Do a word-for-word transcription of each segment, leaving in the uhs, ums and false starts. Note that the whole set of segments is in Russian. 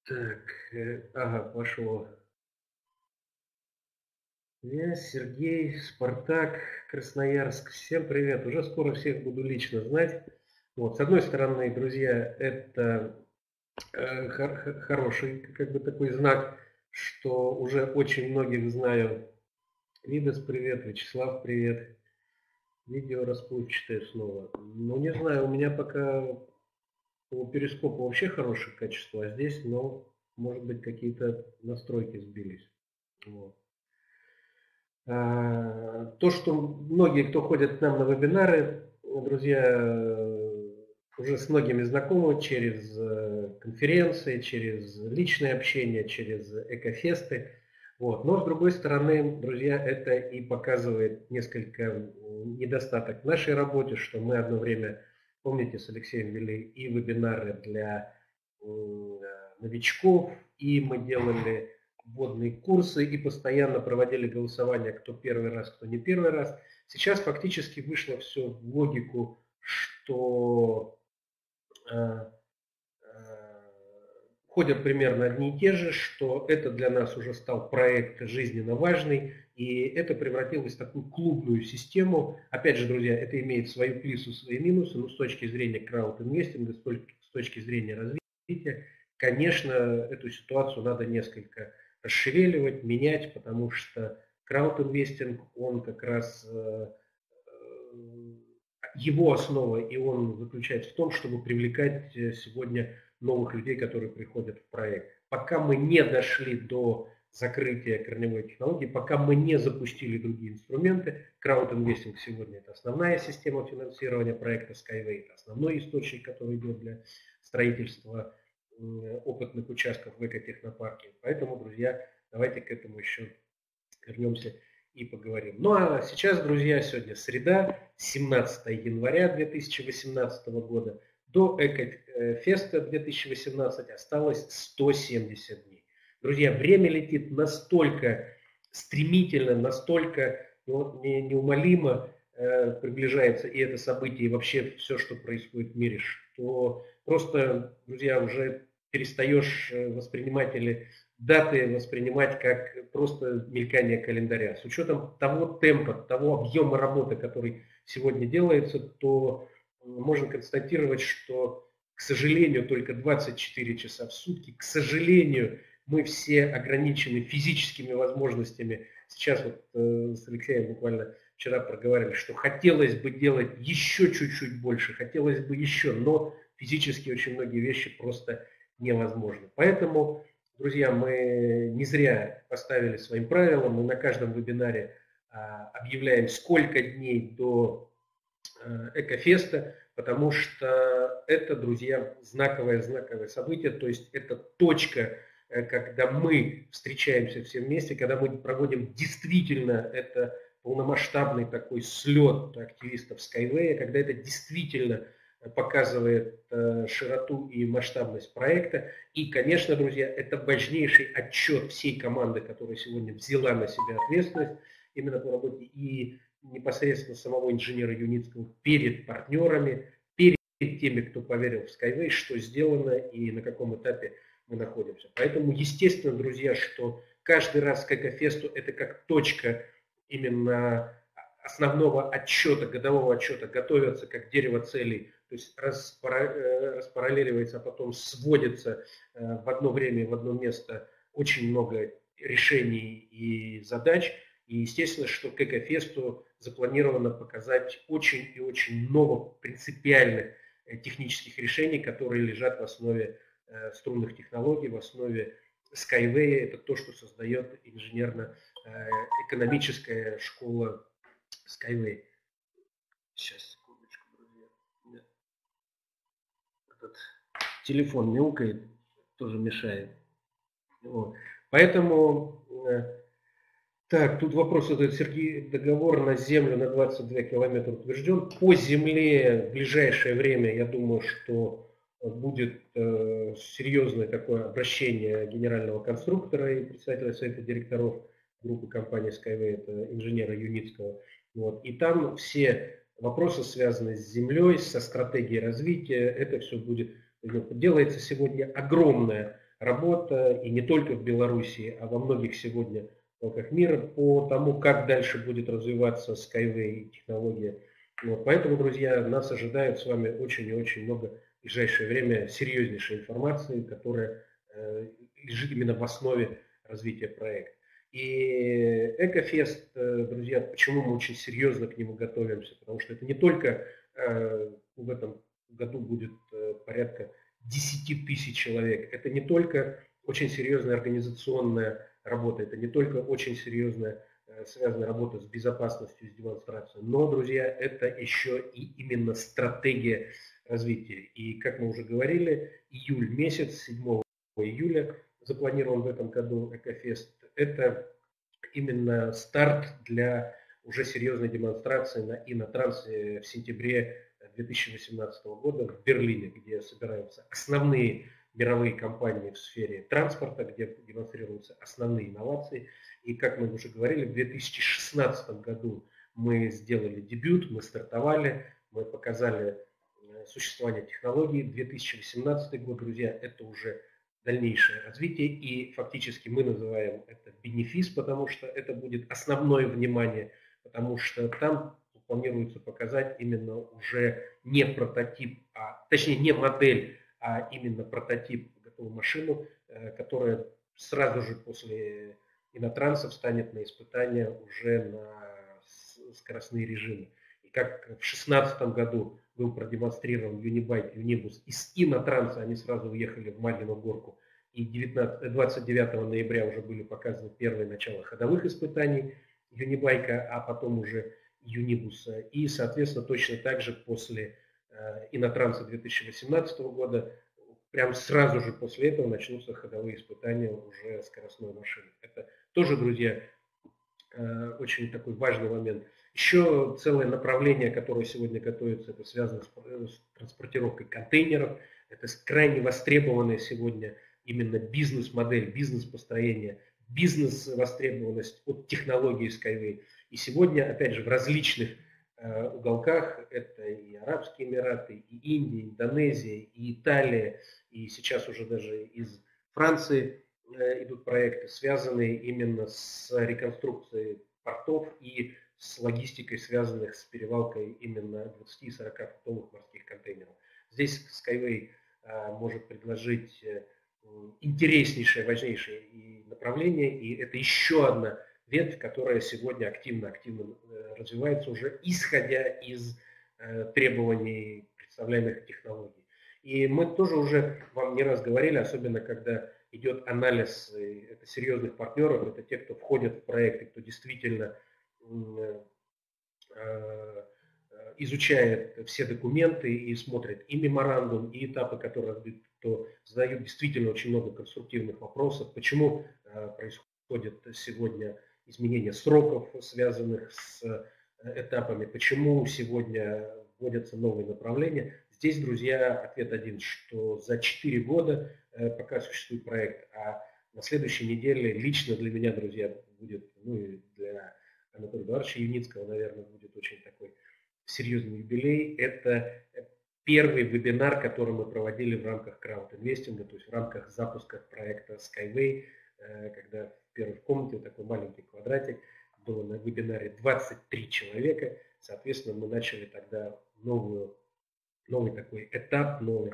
Так, э, ага, пошло. Я Сергей, Спартак, Красноярск. Всем привет. Уже скоро всех буду лично знать. Вот, с одной стороны, друзья, это э, хор- хороший, как бы такой знак, что уже очень многих знаю. Видос, привет, Вячеслав, привет. Видео расплывчатое снова. Ну, не знаю, у меня пока по перископу вообще хорошее качество, а здесь, ну, может быть, какие-то настройки сбились. Вот. А, То, что многие, кто ходит к нам на вебинары, друзья, э, уже с многими знакомы через э, конференции, через личное общение, через экофесты. Вот. Но с другой стороны, друзья, это и показывает несколько недостаток в нашей работе, что мы одно время, помните, с Алексеем вели и вебинары для новичков, и мы делали вводные курсы и постоянно проводили голосование, кто первый раз, кто не первый раз. Сейчас фактически вышло все в логику, что э, э, ходят примерно одни и те же, что это для нас уже стал проект жизненно важный, и это превратилось в такую клубную систему. Опять же, друзья, это имеет свои плюсы, свои минусы, но с точки зрения краудинвестинга, с точки зрения развития, конечно, эту ситуацию надо несколько расшевеливать, менять, потому что краудинвестинг, он как раз, его основа, и он заключается в том, чтобы привлекать сегодня новых людей, которые приходят в проект. Пока мы не дошли до закрытия корневой технологии, пока мы не запустили другие инструменты, краудинвестинг сегодня это основная система финансирования проекта Skyway, это основной источник, который идет для строительства опытных участков в экотехнопарке. Поэтому, друзья, давайте к этому еще вернемся и поговорим. Ну а сейчас, друзья, сегодня среда, семнадцатое января две тысячи восемнадцатого года. До Экофеста две тысячи восемнадцать осталось сто семьдесят дней. Друзья, время летит настолько стремительно, настолько неумолимо э, приближается и это событие, и вообще все, что происходит в мире, что просто, друзья, уже перестаешь воспринимать или даты воспринимать как просто мелькание календаря. С учетом того темпа, того объема работы, который сегодня делается, то можно констатировать, что, к сожалению, только двадцать четыре часа в сутки, к сожалению, мы все ограничены физическими возможностями. Сейчас вот э, с Алексеем буквально вчера проговорили, что хотелось бы делать еще чуть-чуть больше, хотелось бы еще, но физически очень многие вещи просто невозможны. Поэтому, друзья, мы не зря поставили своим правилам, мы на каждом вебинаре а, объявляем, сколько дней до а, Экофеста, потому что это, друзья, знаковое, знаковое событие, то есть это точка, когда мы встречаемся все вместе, когда мы проводим действительно это полномасштабный такой слет активистов Skyway, когда это действительно показывает широту и масштабность проекта. И, конечно, друзья, это важнейший отчет всей команды, которая сегодня взяла на себя ответственность именно по работе и непосредственно самого инженера Юницкого перед партнерами, перед теми, кто поверил в Skyway, что сделано и на каком этапе мы находимся. Поэтому, естественно, друзья, что каждый раз к Экофесту это как точка именно основного отчета, годового отчета, готовятся как дерево целей, то есть распараллеливается, а потом сводится в одно время, в одно место очень много решений и задач. И естественно, что к Экофесту запланировано показать очень и очень много принципиальных технических решений, которые лежат в основе струнных технологий, в основе Skyway. Это то, что создает инженерно-экономическая школа Skyway. Сейчас, секундочку, друзья. Этот телефон мяукает, тоже мешает. Вот. Поэтому, так, тут вопрос задает Сергей. Договор на землю на двадцать два километра утвержден. По земле в ближайшее время, я думаю, что будет э, серьезное такое обращение генерального конструктора и председателя совета директоров группы компании Skyway, это инженера Юницкого. Вот. И там все вопросы, связанные с землей, со стратегией развития, это все будет. Делается сегодня огромная работа, и не только в Беларуси, а во многих сегодня уголках мира, по тому, как дальше будет развиваться Skyway и технология. Вот. Поэтому, друзья, нас ожидает с вами очень и очень много в ближайшее время серьезнейшей информации, которая э, лежит именно в основе развития проекта. И Экофест, друзья, почему мы очень серьезно к нему готовимся? Потому что это не только э, в этом году будет э, порядка десять тысяч человек, это не только очень серьезная организационная работа, это не только очень серьезная э, связанная работа с безопасностью, с демонстрацией, но, друзья, это еще и именно стратегия развития. И, как мы уже говорили, июль месяц, седьмого июля, запланирован в этом году Экофест. Это именно старт для уже серьезной демонстрации на Инотрансе в сентябре две тысячи восемнадцатого года в Берлине, где собираются основные мировые компании в сфере транспорта, где демонстрируются основные инновации. И, как мы уже говорили, в две тысячи шестнадцатом году мы сделали дебют, мы стартовали, мы показали существование технологий. две тысячи восемнадцатый год, друзья, это уже дальнейшее развитие, и фактически мы называем это бенефис, потому что это будет основное внимание, потому что там планируется показать именно уже не прототип, а, точнее не модель, а именно прототип, готовую машину, которая сразу же после Инотранса встанет на испытания уже на скоростные режимы. И как в две тысячи шестнадцатом году был продемонстрирован Юнибайк, Юнибус, из Инотранса они сразу уехали в Малину Горку. И двадцать девятого ноября уже были показаны первые начала ходовых испытаний Юнибайка, а потом уже Юнибуса. И, соответственно, точно так же после э, Инотранса две тысячи восемнадцатого года, прям сразу же после этого начнутся ходовые испытания уже скоростной машины. Это тоже, друзья, э, очень такой важный момент. Еще целое направление, которое сегодня готовится, это связано с, с транспортировкой контейнеров. Это крайне востребованная сегодня именно бизнес-модель, бизнес-построение, бизнес-востребованность от технологии Skyway. И сегодня, опять же, в различных э, уголках, это и Арабские Эмираты, и Индия, и Индонезия, и Италия, и сейчас уже даже из Франции э, идут проекты, связанные именно с реконструкцией портов и с логистикой, связанных с перевалкой именно двадцати-сорокафутовых морских контейнеров. Здесь Skyway э, может предложить э, интереснейшее, важнейшее направление, и это еще одна ветвь, которая сегодня активно-активно развивается уже, исходя из э, требований представляемых технологий. И мы тоже уже вам не раз говорили, особенно когда идет анализ это серьезных партнеров, это те, кто входят в проекты, кто действительно э, э, изучает все документы и смотрит и меморандум, и этапы, которые разбиты, кто задают действительно очень много конструктивных вопросов, почему э, происходит сегодня изменение сроков, связанных с э, этапами, почему сегодня вводятся новые направления. Здесь, друзья, ответ один, что за четыре года, э, пока существует проект, а на следующей неделе лично для меня, друзья, будет, ну и для Анатолия Эдуардовича Юницкого, наверное, будет очень такой серьезный юбилей. Это первый вебинар, который мы проводили в рамках краудинвестинга, то есть в рамках запуска проекта Skyway, когда в первой комнате, такой маленький квадратик, было на вебинаре двадцать три человека. Соответственно, мы начали тогда новую, новый такой этап, новый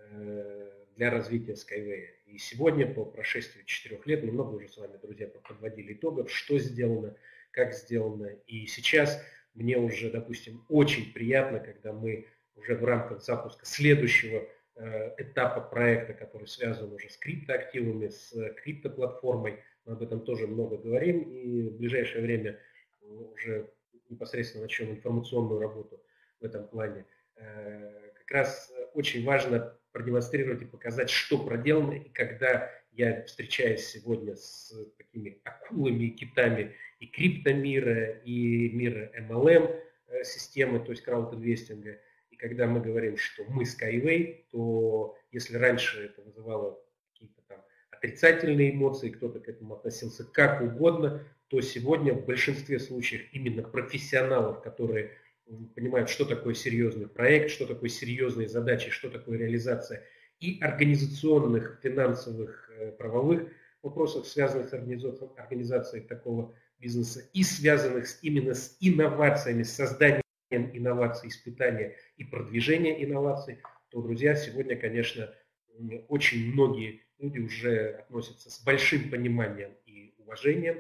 для развития Skyway. И сегодня, по прошествии четырех лет, мы много уже с вами, друзья, подводили итогов, что сделано, как сделано. И сейчас мне уже, допустим, очень приятно, когда мы уже в рамках запуска следующего э, этапа проекта, который связан уже с криптоактивами, с криптоплатформой, мы об этом тоже много говорим, и в ближайшее время уже непосредственно начнем информационную работу в этом плане. Э, как раз очень важно продемонстрировать и показать, что проделано, и когда я встречаюсь сегодня с такими акулами и китами и криптомира, и мира эм эл эм системы, то есть краудинвестинга, и когда мы говорим, что мы Skyway, то если раньше это вызывало какие-то там отрицательные эмоции, кто-то к этому относился как угодно, то сегодня в большинстве случаев именно профессионалов, которые понимают, что такое серьезный проект, что такое серьезные задачи, что такое реализация и организационных, финансовых, правовых вопросах, связанных с организацией такого бизнеса, и связанных с, именно с инновациями, с созданием инноваций, испытания и продвижения инноваций, то, друзья, сегодня, конечно, очень многие люди уже относятся с большим пониманием и уважением,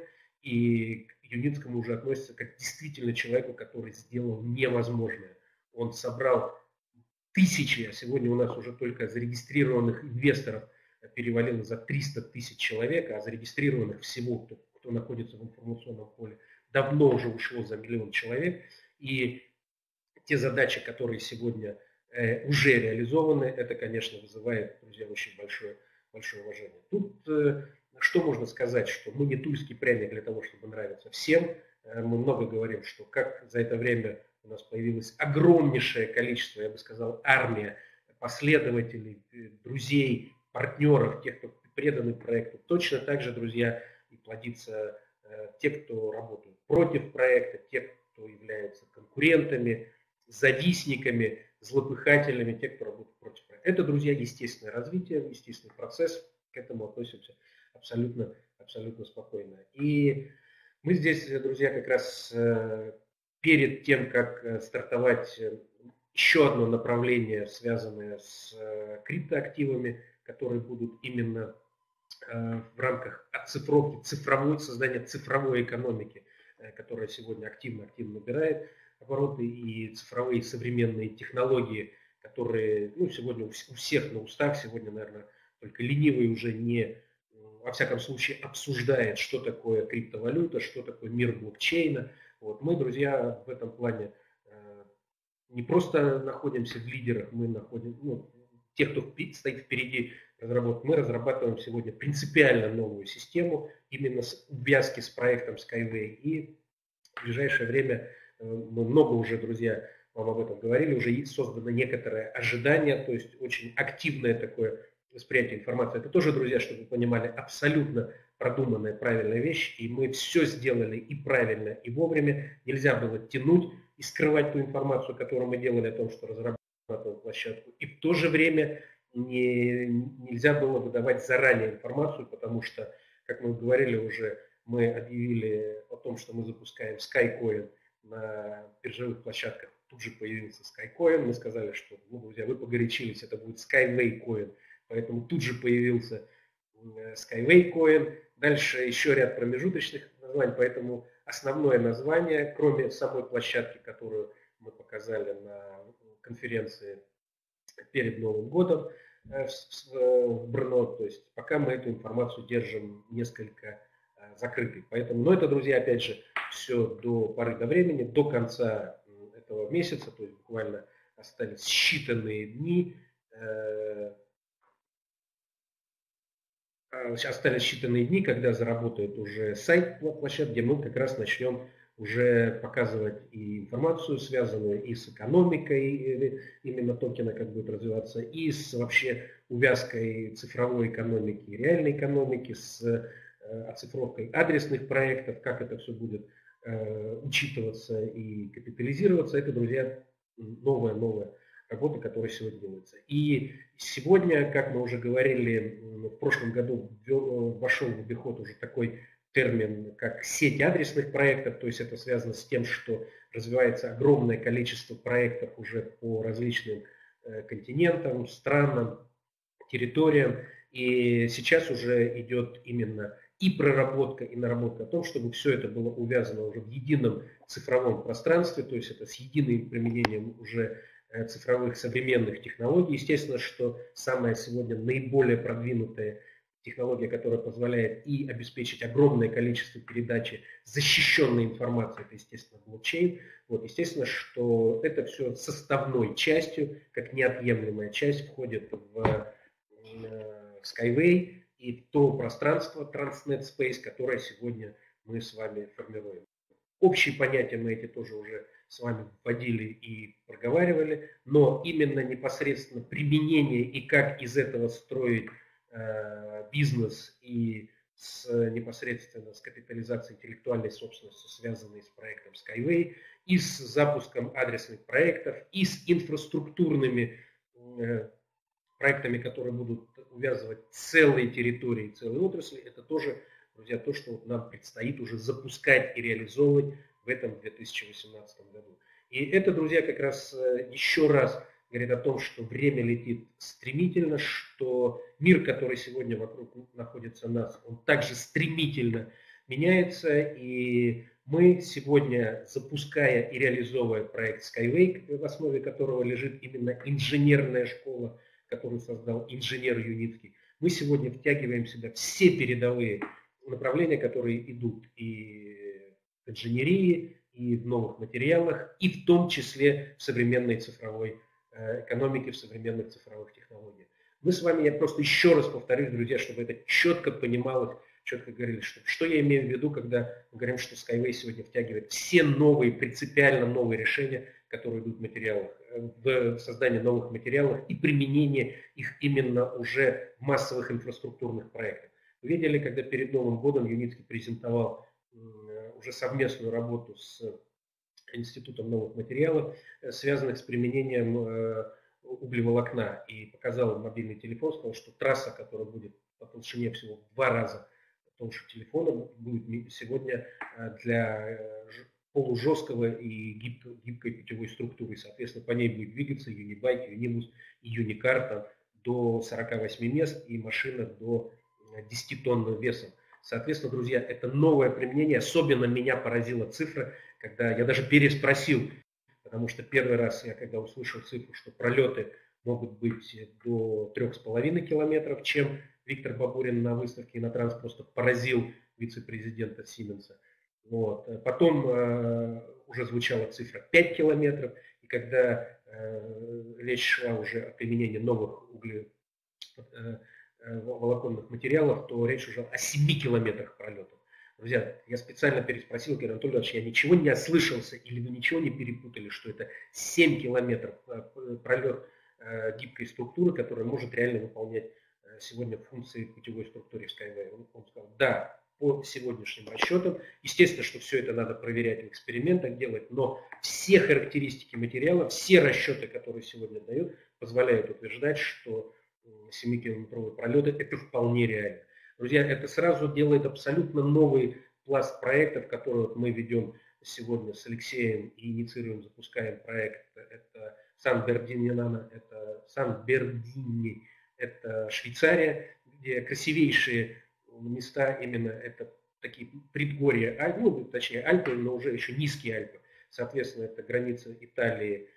и к Юницкому уже относятся как действительно человеку, который сделал невозможное. Он собрал тысячи, а сегодня у нас уже только зарегистрированных инвесторов перевалило за триста тысяч человек, а зарегистрированных всего, кто, кто находится в информационном поле, давно уже ушло за миллион человек. И те задачи, которые сегодня э, уже реализованы, это, конечно, вызывает, друзья, очень большое, большое уважение. Тут э, что можно сказать, что мы не тульский пряник для того, чтобы нравиться всем. Э, мы много говорим, что как за это время у нас появилось огромнейшее количество, я бы сказал, армия последователей, друзей, партнеров, тех, кто преданы проекту. Точно так же, друзья, и плодится э, те, кто работают против проекта, те, кто являются конкурентами, завистниками, злопыхателями, те, кто работает против проекта. Это, друзья, естественное развитие, естественный процесс. К этому относимся абсолютно, абсолютно спокойно. И мы здесь, друзья, как раз э, перед тем, как стартовать еще одно направление, связанное с э, криптоактивами, которые будут именно э, в рамках оцифровки, цифровой, создания цифровой экономики, э, которая сегодня активно-активно набирает обороты, и цифровые современные технологии, которые, ну, сегодня у всех на устах, сегодня, наверное, только ленивый уже не, во всяком случае, обсуждает, что такое криптовалюта, что такое мир блокчейна. Вот. Мы, друзья, в этом плане э, не просто находимся в лидерах, мы находим, ну, те, кто стоит впереди разработки, мы разрабатываем сегодня принципиально новую систему, именно с увязки с проектом Skyway. И в ближайшее время э, мы много уже, друзья, вам об этом говорили, уже создано некоторое ожидание, то есть очень активное такое восприятие информации. Это тоже, друзья, чтобы вы понимали, абсолютно продуманная, правильная вещь, и мы все сделали и правильно, и вовремя. Нельзя было тянуть и скрывать ту информацию, которую мы делали о том, что разрабатываем площадку, и в то же время не, нельзя было выдавать заранее информацию, потому что, как мы говорили уже, мы объявили о том, что мы запускаем SkyCoin на биржевых площадках, тут же появился SkyCoin, мы сказали, что, ну, друзья, вы погорячились, это будет Skyway Coin, поэтому тут же появился Skyway Coin, дальше еще ряд промежуточных названий, поэтому основное название, кроме самой площадки, которую мы показали на конференции перед Новым годом в Брно, то есть пока мы эту информацию держим несколько закрытой. Поэтому, но это, друзья, опять же, все до поры до времени, до конца этого месяца, то есть буквально остались считанные дни, остались считанные дни, когда заработает уже сайт площадки, где мы как раз начнем уже показывать и информацию, связанную и с экономикой, именно токена, как будет развиваться, и с вообще увязкой цифровой экономики, реальной экономики, с оцифровкой адресных проектов, как это все будет э, учитываться и капитализироваться. Это, друзья, новая-новая работа, которая сегодня делается. И сегодня, как мы уже говорили, в прошлом году вошел в обиход уже такой термин, как сеть адресных проектов, то есть это связано с тем, что развивается огромное количество проектов уже по различным э, континентам, странам, территориям, и сейчас уже идет именно и проработка, и наработка о том, чтобы все это было увязано уже в едином цифровом пространстве, то есть это с единым применением уже цифровых современных технологий. Естественно, что самая сегодня наиболее продвинутая технология, которая позволяет и обеспечить огромное количество передачи защищенной информации, это, естественно, блокчейн. Вот, естественно, что это все составной частью, как неотъемлемая часть входит в Skyway и то пространство Transnet Space, которое сегодня мы с вами формируем. Общие понятия мы эти тоже уже с вами вводили и проговаривали, но именно непосредственно применение и как из этого строить э, бизнес и с, непосредственно с капитализацией интеллектуальной собственности, связанной с проектом Skyway, и с запуском адресных проектов, и с инфраструктурными э, проектами, которые будут увязывать целые территории, целые отрасли, это тоже, друзья, то, что нам предстоит уже запускать и реализовывать в этом две тысячи восемнадцатом году. И это, друзья, как раз еще раз говорит о том, что время летит стремительно, что мир, который сегодня вокруг находится нас, он также стремительно меняется, и мы сегодня, запуская и реализовывая проект Skyway, в основе которого лежит именно инженерная школа, которую создал инженер Юницкий, мы сегодня втягиваем в себя все передовые направления, которые идут и в инженерии, и в новых материалах, и в том числе в современной цифровой экономике, в современных цифровых технологиях. Мы с вами, я просто еще раз повторюсь, друзья, чтобы это четко понималось, четко говорили, что, что я имею в виду, когда мы говорим, что Skyway сегодня втягивает все новые, принципиально новые решения, которые идут в материалах, в создание новых материалов и применение их именно уже в массовых инфраструктурных проектах. Вы видели, когда перед Новым годом Юницкий презентовал уже совместную работу с Институтом новых материалов, связанных с применением углеволокна, и показал мобильный телефон, сказал, что трасса, которая будет по толщине всего в два раза толще телефона, будет сегодня для полужесткого и гибкой, гибкой путевой структуры. Соответственно, по ней будет двигаться Юнибайк, Юнибус и Юникар там, до сорока восьми мест и машина до десяти тонн весом. Соответственно, друзья, это новое применение. Особенно меня поразила цифра, когда я даже переспросил, потому что первый раз я когда услышал цифру, что пролеты могут быть до трёх с половиной километров, чем Виктор Бабурин на выставке «Инотранс» просто поразил вице-президента Сименса. Вот. Потом э, уже звучала цифра пять километров, и когда э, речь шла уже о применении новых угле, э, волоконных материалов, то речь уже о семи километрах пролетов. Друзья, я специально переспросил, говорю, Анатолий Иванович, я ничего не ослышался, или вы ничего не перепутали, что это семь километров пролет гибкой структуры, которая может реально выполнять сегодня функции путевой структуры в Skyway. Он, он сказал, да, по сегодняшним расчетам. Естественно, что все это надо проверять в экспериментах, делать, но все характеристики материала, все расчеты, которые сегодня дают, позволяют утверждать, что семикилометровые пролеты – это вполне реально. Друзья, это сразу делает абсолютно новый пласт проектов, которые мы ведем сегодня с Алексеем и инициируем, запускаем проект. Это Сан-Бердини-Нано, это Сан-Бердини, это Швейцария, где красивейшие места, именно это такие предгорья, ну, точнее Альпы, но уже еще низкие Альпы. Соответственно, это граница Италии,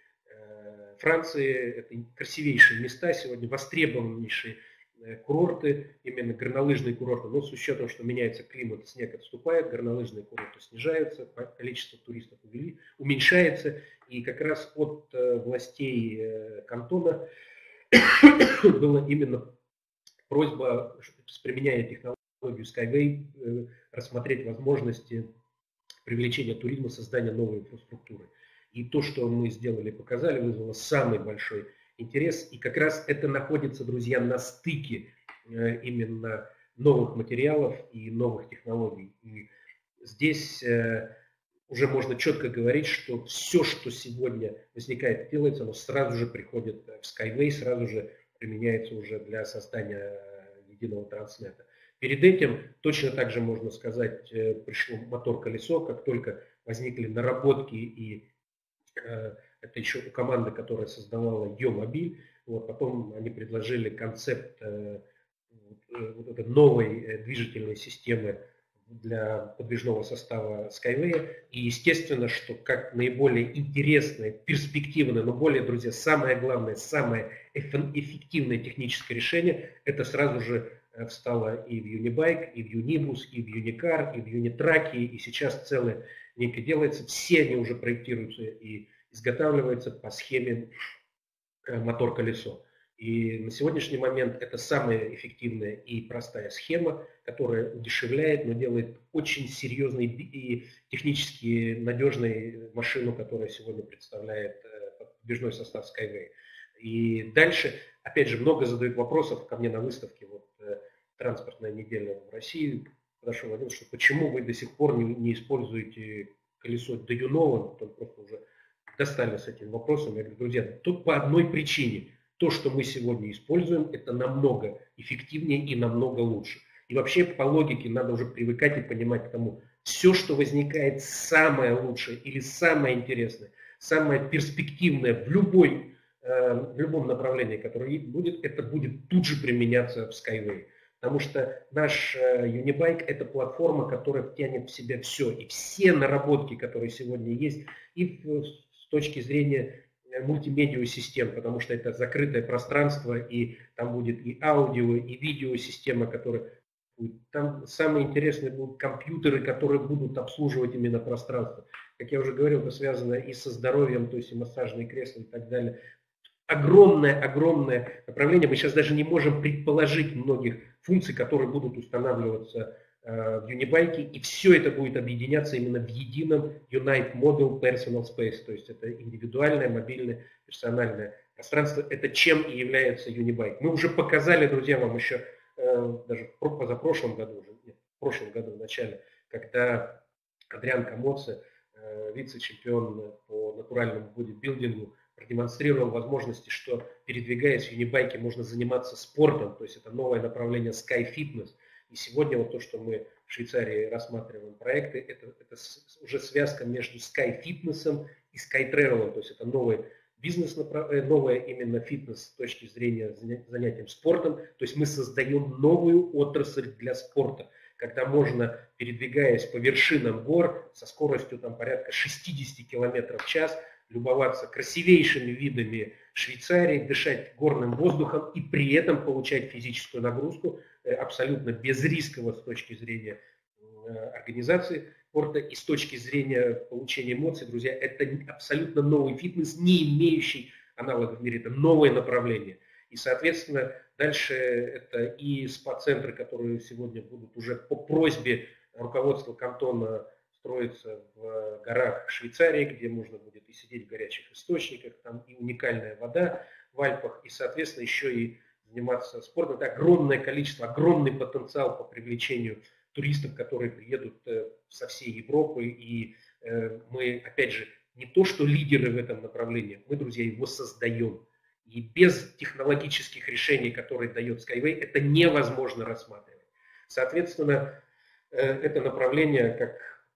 Франции, это красивейшие места, сегодня востребованнейшие курорты, именно горнолыжные курорты, но с учетом, что меняется климат, снег отступает, горнолыжные курорты снижаются, количество туристов уменьшается, и как раз от властей кантона была именно просьба, применяя технологию Skyway, рассмотреть возможности привлечения туризма, создания новой инфраструктуры. И то, что мы сделали, показали, вызвало самый большой интерес. И как раз это находится, друзья, на стыке именно новых материалов и новых технологий. И здесь уже можно четко говорить, что все, что сегодня возникает, делается, оно сразу же приходит в Skyway, сразу же применяется уже для создания единого транснета. Перед этим, точно так же можно сказать, пришло мотор-колесо, как только возникли наработки, и э, это еще у команды, которая создавала Е-мобиль, вот, потом они предложили концепт э, вот этой новой движительной системы для подвижного состава Skyway. И естественно, что как наиболее интересное, перспективное, но более, друзья, самое главное, самое эффективное техническое решение, это сразу же встало и в Юнибайк, и в Юнибус, и в Юникар, и в Юнитраке, и сейчас целое некое делается. Все они уже проектируются и изготавливаются по схеме мотор-колесо. И на сегодняшний момент это самая эффективная и простая схема, которая удешевляет, но делает очень серьезной и технически надежной машину, которая сегодня представляет подвижной состав Skyway. И дальше, опять же, много задают вопросов ко мне на выставке, вот транспортная неделя в России, подошел один, что почему вы до сих пор не, не используете колесо Даюнова, там просто уже достали с этим вопросом. Я говорю, друзья, тут по одной причине. то, что мы сегодня используем, это намного эффективнее и намного лучше. И вообще по логике надо уже привыкать и понимать к тому, все, что возникает самое лучшее или самое интересное, самое перспективное в, любой, э, в любом направлении, которое будет, это будет тут же применяться в Skyway. Потому что наш э, Unibike – это платформа, которая тянет в себя все. И все наработки, которые сегодня есть, и в, с точки зрения мультимедиа-систем, потому что это закрытое пространство, и там будет и аудио, и видеосистема, которая... Там самые интересные будут компьютеры, которые будут обслуживать именно пространство. Как я уже говорил, это связано и со здоровьем, то есть и массажные кресла и так далее. Огромное-огромное направление. Мы сейчас даже не можем предположить многих функций, которые будут устанавливаться э, в Unibike. И все это будет объединяться именно в едином Unite Model Personal Space. То есть это индивидуальное, мобильное, персональное пространство. Это чем и является Unibike. Мы уже показали, друзья, вам еще даже в позапрошлом году, уже, нет, в прошлом году в начале, когда Адриан Камоце, вице-чемпион по натуральному бодибилдингу, продемонстрировал возможности, что передвигаясь в Unibike можно заниматься спортом, то есть это новое направление Sky Fitness. И сегодня вот то, что мы в Швейцарии рассматриваем проекты, это, это уже связка между Sky Fitness и Sky Travel, то есть это новый бизнес, новое именно фитнес с точки зрения занятием спортом. То есть мы создаем новую отрасль для спорта, когда можно, передвигаясь по вершинам гор со скоростью там, порядка шестьдесят километров в час, любоваться красивейшими видами Швейцарии, дышать горным воздухом и при этом получать физическую нагрузку абсолютно безрисково с точки зрения организации спорта и с точки зрения получения эмоций, друзья, это абсолютно новый фитнес, не имеющий аналогов в мире, это новое направление. И, соответственно, дальше это и спа-центры, которые сегодня будут уже по просьбе руководства кантона строиться в горах Швейцарии, где можно будет и сидеть в горячих источниках, там и уникальная вода в Альпах, и, соответственно, еще и заниматься спортом. Это огромное количество, огромный потенциал по привлечению туристов, которые приедут со всей Европы, и мы, опять же, не то что лидеры в этом направлении, мы, друзья, его создаем. И без технологических решений, которые дает Skyway, это невозможно рассматривать. Соответственно, это направление как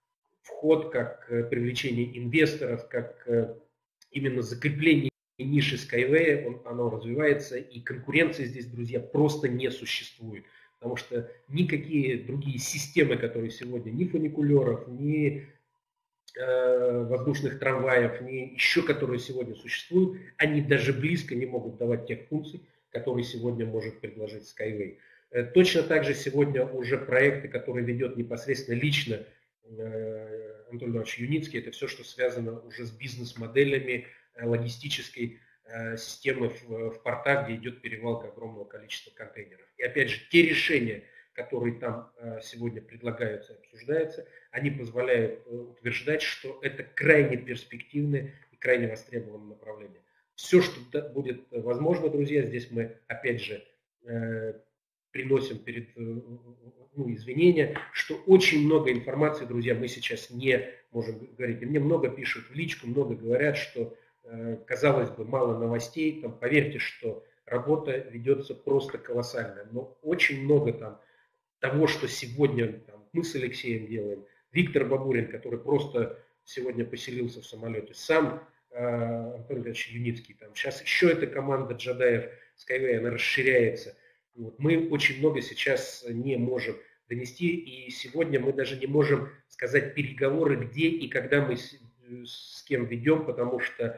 вход, как привлечение инвесторов, как именно закрепление ниши Skyway, он, оно развивается, и конкуренции здесь, друзья, просто не существует. Потому что никакие другие системы, которые сегодня, ни фуникулеров, ни э, воздушных трамваев, ни еще которые сегодня существуют, они даже близко не могут давать тех функций, которые сегодня может предложить Skyway. Э, точно так же сегодня уже проекты, которые ведет непосредственно лично э, Анатолий Иванович Юницкий, это все, что связано уже с бизнес-моделями э, логистической системы в, в портах, где идет перевалка огромного количества контейнеров. И опять же, те решения, которые там сегодня предлагаются и обсуждаются, они позволяют утверждать, что это крайне перспективное и крайне востребованное направление. Все, что будет возможно, друзья, здесь мы опять же приносим перед, ну, извинения, что очень много информации, друзья, мы сейчас не можем говорить. И мне много пишут в личку, много говорят, что казалось бы, мало новостей, там, поверьте, что работа ведется просто колоссальная, но очень много там того, что сегодня там, мы с Алексеем делаем, Виктор Бабурин, который просто сегодня поселился в самолете, сам э, Антон Ильич Юницкий, там, сейчас еще эта команда Джадаев Skyway, она расширяется. Вот. Мы очень много сейчас не можем донести, и сегодня мы даже не можем сказать переговоры, где и когда мы с, с кем ведем, потому что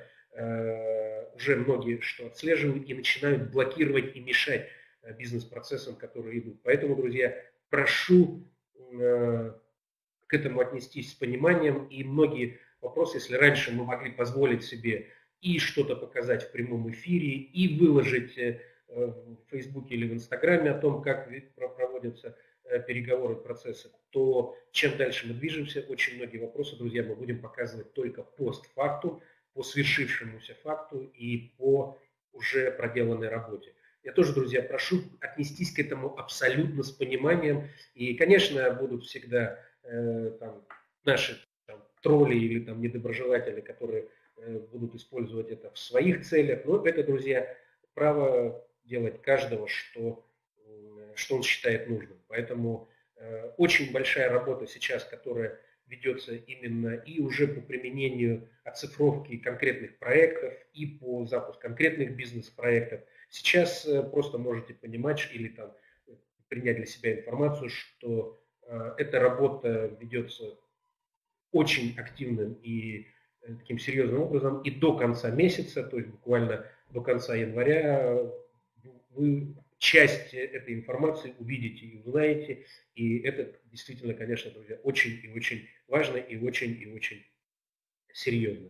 уже многие что отслеживают и начинают блокировать и мешать бизнес-процессам, которые идут. Поэтому, друзья, прошу к этому отнестись с пониманием. И многие вопросы, если раньше мы могли позволить себе и что-то показать в прямом эфире, и выложить в Фейсбуке или в Инстаграме о том, как проводятся переговоры, процессы, то чем дальше мы движемся, очень многие вопросы, друзья, мы будем показывать только постфактум, по свершившемуся факту и по уже проделанной работе. Я тоже, друзья, прошу отнестись к этому абсолютно с пониманием. И, конечно, будут всегда э, там, наши там, тролли или там, недоброжелатели, которые э, будут использовать это в своих целях. Но это, друзья, право делать каждого, что, что он считает нужным. Поэтому очень большая работа сейчас, которая ведется именно и уже по применению оцифровки конкретных проектов, и по запуску конкретных бизнес-проектов. Сейчас просто можете понимать или там принять для себя информацию, что эта работа ведется очень активным и таким серьезным образом, и до конца месяца, то есть буквально до конца января, вы часть этой информации увидите и узнаете, и это действительно, конечно, друзья, очень и очень важно, и очень и очень серьезно.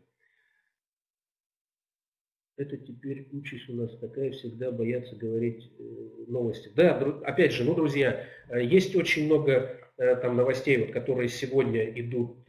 Это теперь участь у нас такая, всегда боятся говорить новости. Да, опять же, ну, друзья, есть очень много там новостей, вот, которые сегодня идут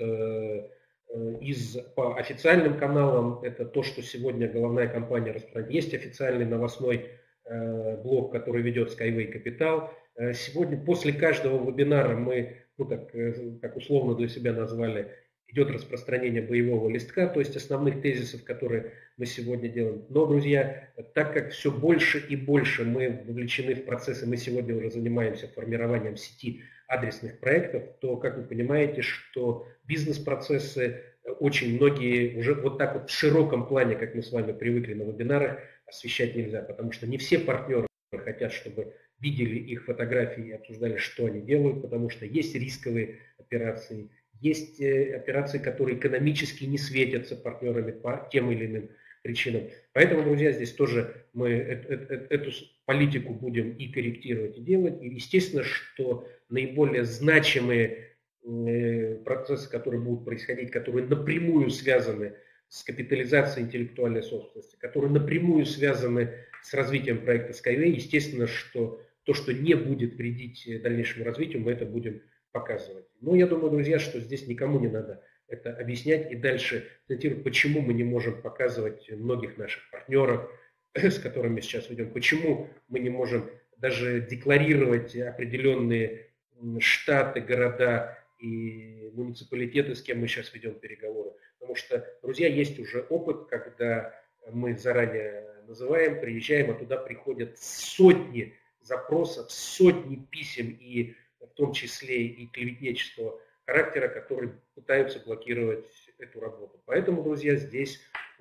из, по официальным каналам. Это то, что сегодня головная компания распространяет. Есть официальный новостной блог, который ведет Skyway Capital. Сегодня после каждого вебинара мы, ну, так, как условно для себя назвали, идет распространение боевого листка, то есть основных тезисов, которые мы сегодня делаем. Но, друзья, так как все больше и больше мы вовлечены в процессы, мы сегодня уже занимаемся формированием сети адресных проектов, то, как вы понимаете, что бизнес-процессы очень многие уже вот так вот в широком плане, как мы с вами привыкли на вебинарах, освещать нельзя, потому что не все партнеры хотят, чтобы видели их фотографии и обсуждали, что они делают, потому что есть рисковые операции, есть операции, которые экономически не светятся партнерами по тем или иным причинам. Поэтому, друзья, здесь тоже мы эту политику будем и корректировать, и делать. И естественно, что наиболее значимые процессы, которые будут происходить, которые напрямую связаны с капитализацией интеллектуальной собственности, которые напрямую связаны с развитием проекта Skyway, естественно, что то, что не будет вредить дальнейшему развитию, мы это будем показывать. Но я думаю, друзья, что здесь никому не надо это объяснять и дальше цитировать, почему мы не можем показывать многих наших партнеров, с которыми сейчас ведем, почему мы не можем даже декларировать определенные штаты, города и муниципалитеты, с кем мы сейчас ведем переговоры. Потому что, друзья, есть уже опыт, когда мы заранее называем, приезжаем, а туда приходят сотни запросов, сотни писем, и в том числе и клеветнического характера, которые пытаются блокировать эту работу. Поэтому, друзья, здесь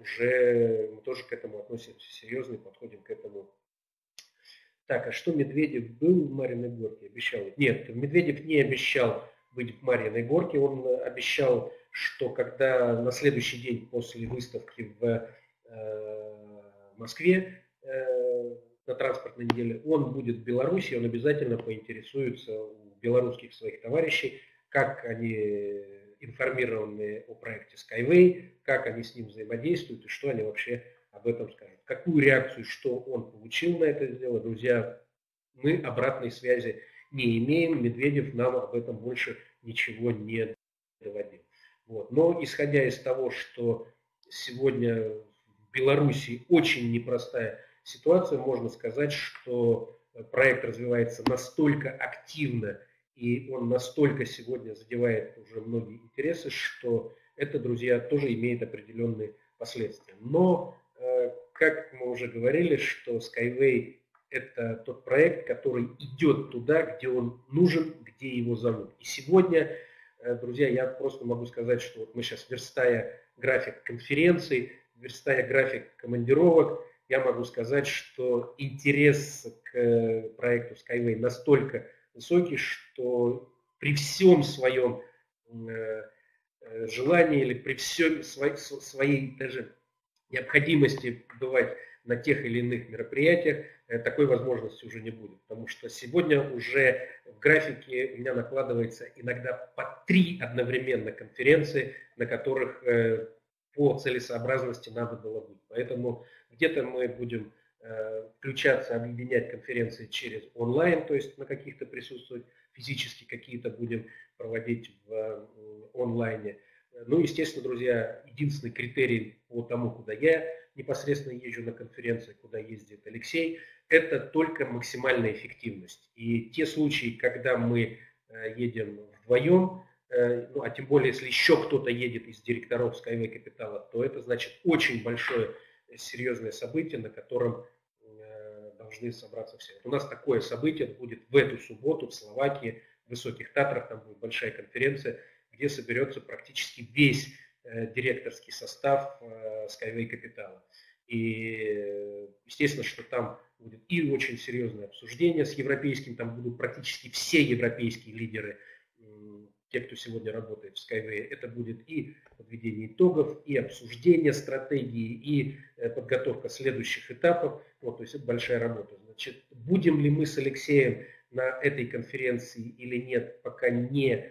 уже мы тоже к этому относимся серьезно и подходим к этому. Так, а что Медведев был в Марьиной Горке? Обещал? Нет, Медведев не обещал быть в Марьиной Горке. Он обещал, что когда на следующий день после выставки в э, Москве э, на транспортной неделе он будет в Беларуси, он обязательно поинтересуется у белорусских своих товарищей, как они информированы о проекте Skyway, как они с ним взаимодействуют и что они вообще об этом скажут. Какую реакцию, что он получил на это дело, друзья, мы обратной связи не имеем. Медведев нам об этом больше ничего не доводил. Вот. Но исходя из того, что сегодня в Беларуси очень непростая ситуация, можно сказать, что проект развивается настолько активно и он настолько сегодня задевает уже многие интересы, что это, друзья, тоже имеет определенные последствия. Но, как мы уже говорили, что Skyway – это тот проект, который идет туда, где он нужен, где его зовут. И сегодня, друзья, я просто могу сказать, что вот мы сейчас, верстая график конференций, верстая график командировок, я могу сказать, что интерес к проекту Skyway настолько высокий, что при всем своем желании или при всем своей, своей даже необходимости бывать на тех или иных мероприятиях, такой возможности уже не будет. Потому что сегодня уже в графике у меня накладывается иногда по три одновременно конференции, на которых по целесообразности надо было быть. Поэтому где-то мы будем включаться, объединять конференции через онлайн, то есть на каких-то присутствовать физически, какие-то будем проводить в онлайне. Ну, естественно, друзья, единственный критерий по тому, куда я непосредственно езжу на конференции, куда ездит Алексей, это только максимальная эффективность. И те случаи, когда мы едем вдвоем, ну, а тем более, если еще кто-то едет из директоров Skyway Capital, то это значит очень большое серьезное событие, на котором должны собраться все. Вот у нас такое событие будет в эту субботу в Словакии, в Высоких Татрах, там будет большая конференция, где соберется практически весь э, директорский состав э, Skyway Capital. И естественно, что там будет и очень серьезное обсуждение с европейским, там будут практически все европейские лидеры, те, кто сегодня работает в Skyway. Это будет и подведение итогов, и обсуждение стратегии, и подготовка следующих этапов. Вот, то есть это большая работа. Значит, будем ли мы с Алексеем на этой конференции или нет, пока не,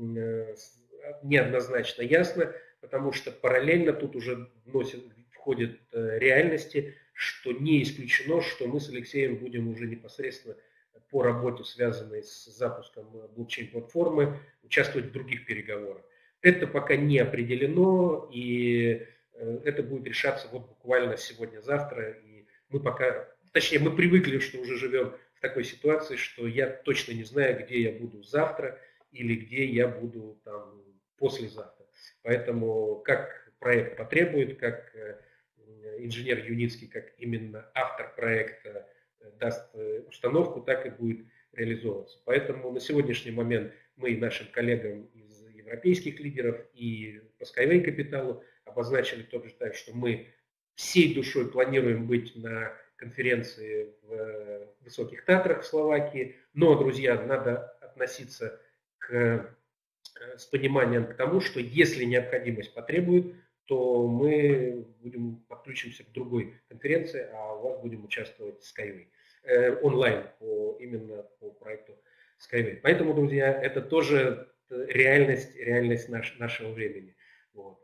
не однозначно ясно, потому что параллельно тут уже вносит, входит реальности, что не исключено, что мы с Алексеем будем уже непосредственно по работе, связанной с запуском блокчейн-платформы, участвовать в других переговорах. Это пока не определено, и это будет решаться вот буквально сегодня-завтра. И мы пока, точнее, мы привыкли, что уже живем в такой ситуации, что я точно не знаю, где я буду завтра или где я буду там послезавтра. Поэтому как проект потребует, как инженер Юницкий, как именно автор проекта даст установку, так и будет реализовываться. Поэтому на сегодняшний момент мы и нашим коллегам из европейских лидеров и по Skyway Capital обозначили тоже так, что мы всей душой планируем быть на конференции в Высоких Татрах в Словакии. Но, друзья, надо относиться к, с пониманием к тому, что если необходимость потребует, то мы будем подключимся к другой конференции, а у вас будем участвовать в Skyway э, онлайн по, именно по проекту Skyway. Поэтому, друзья, это тоже реальность, реальность наш, нашего времени. Вот.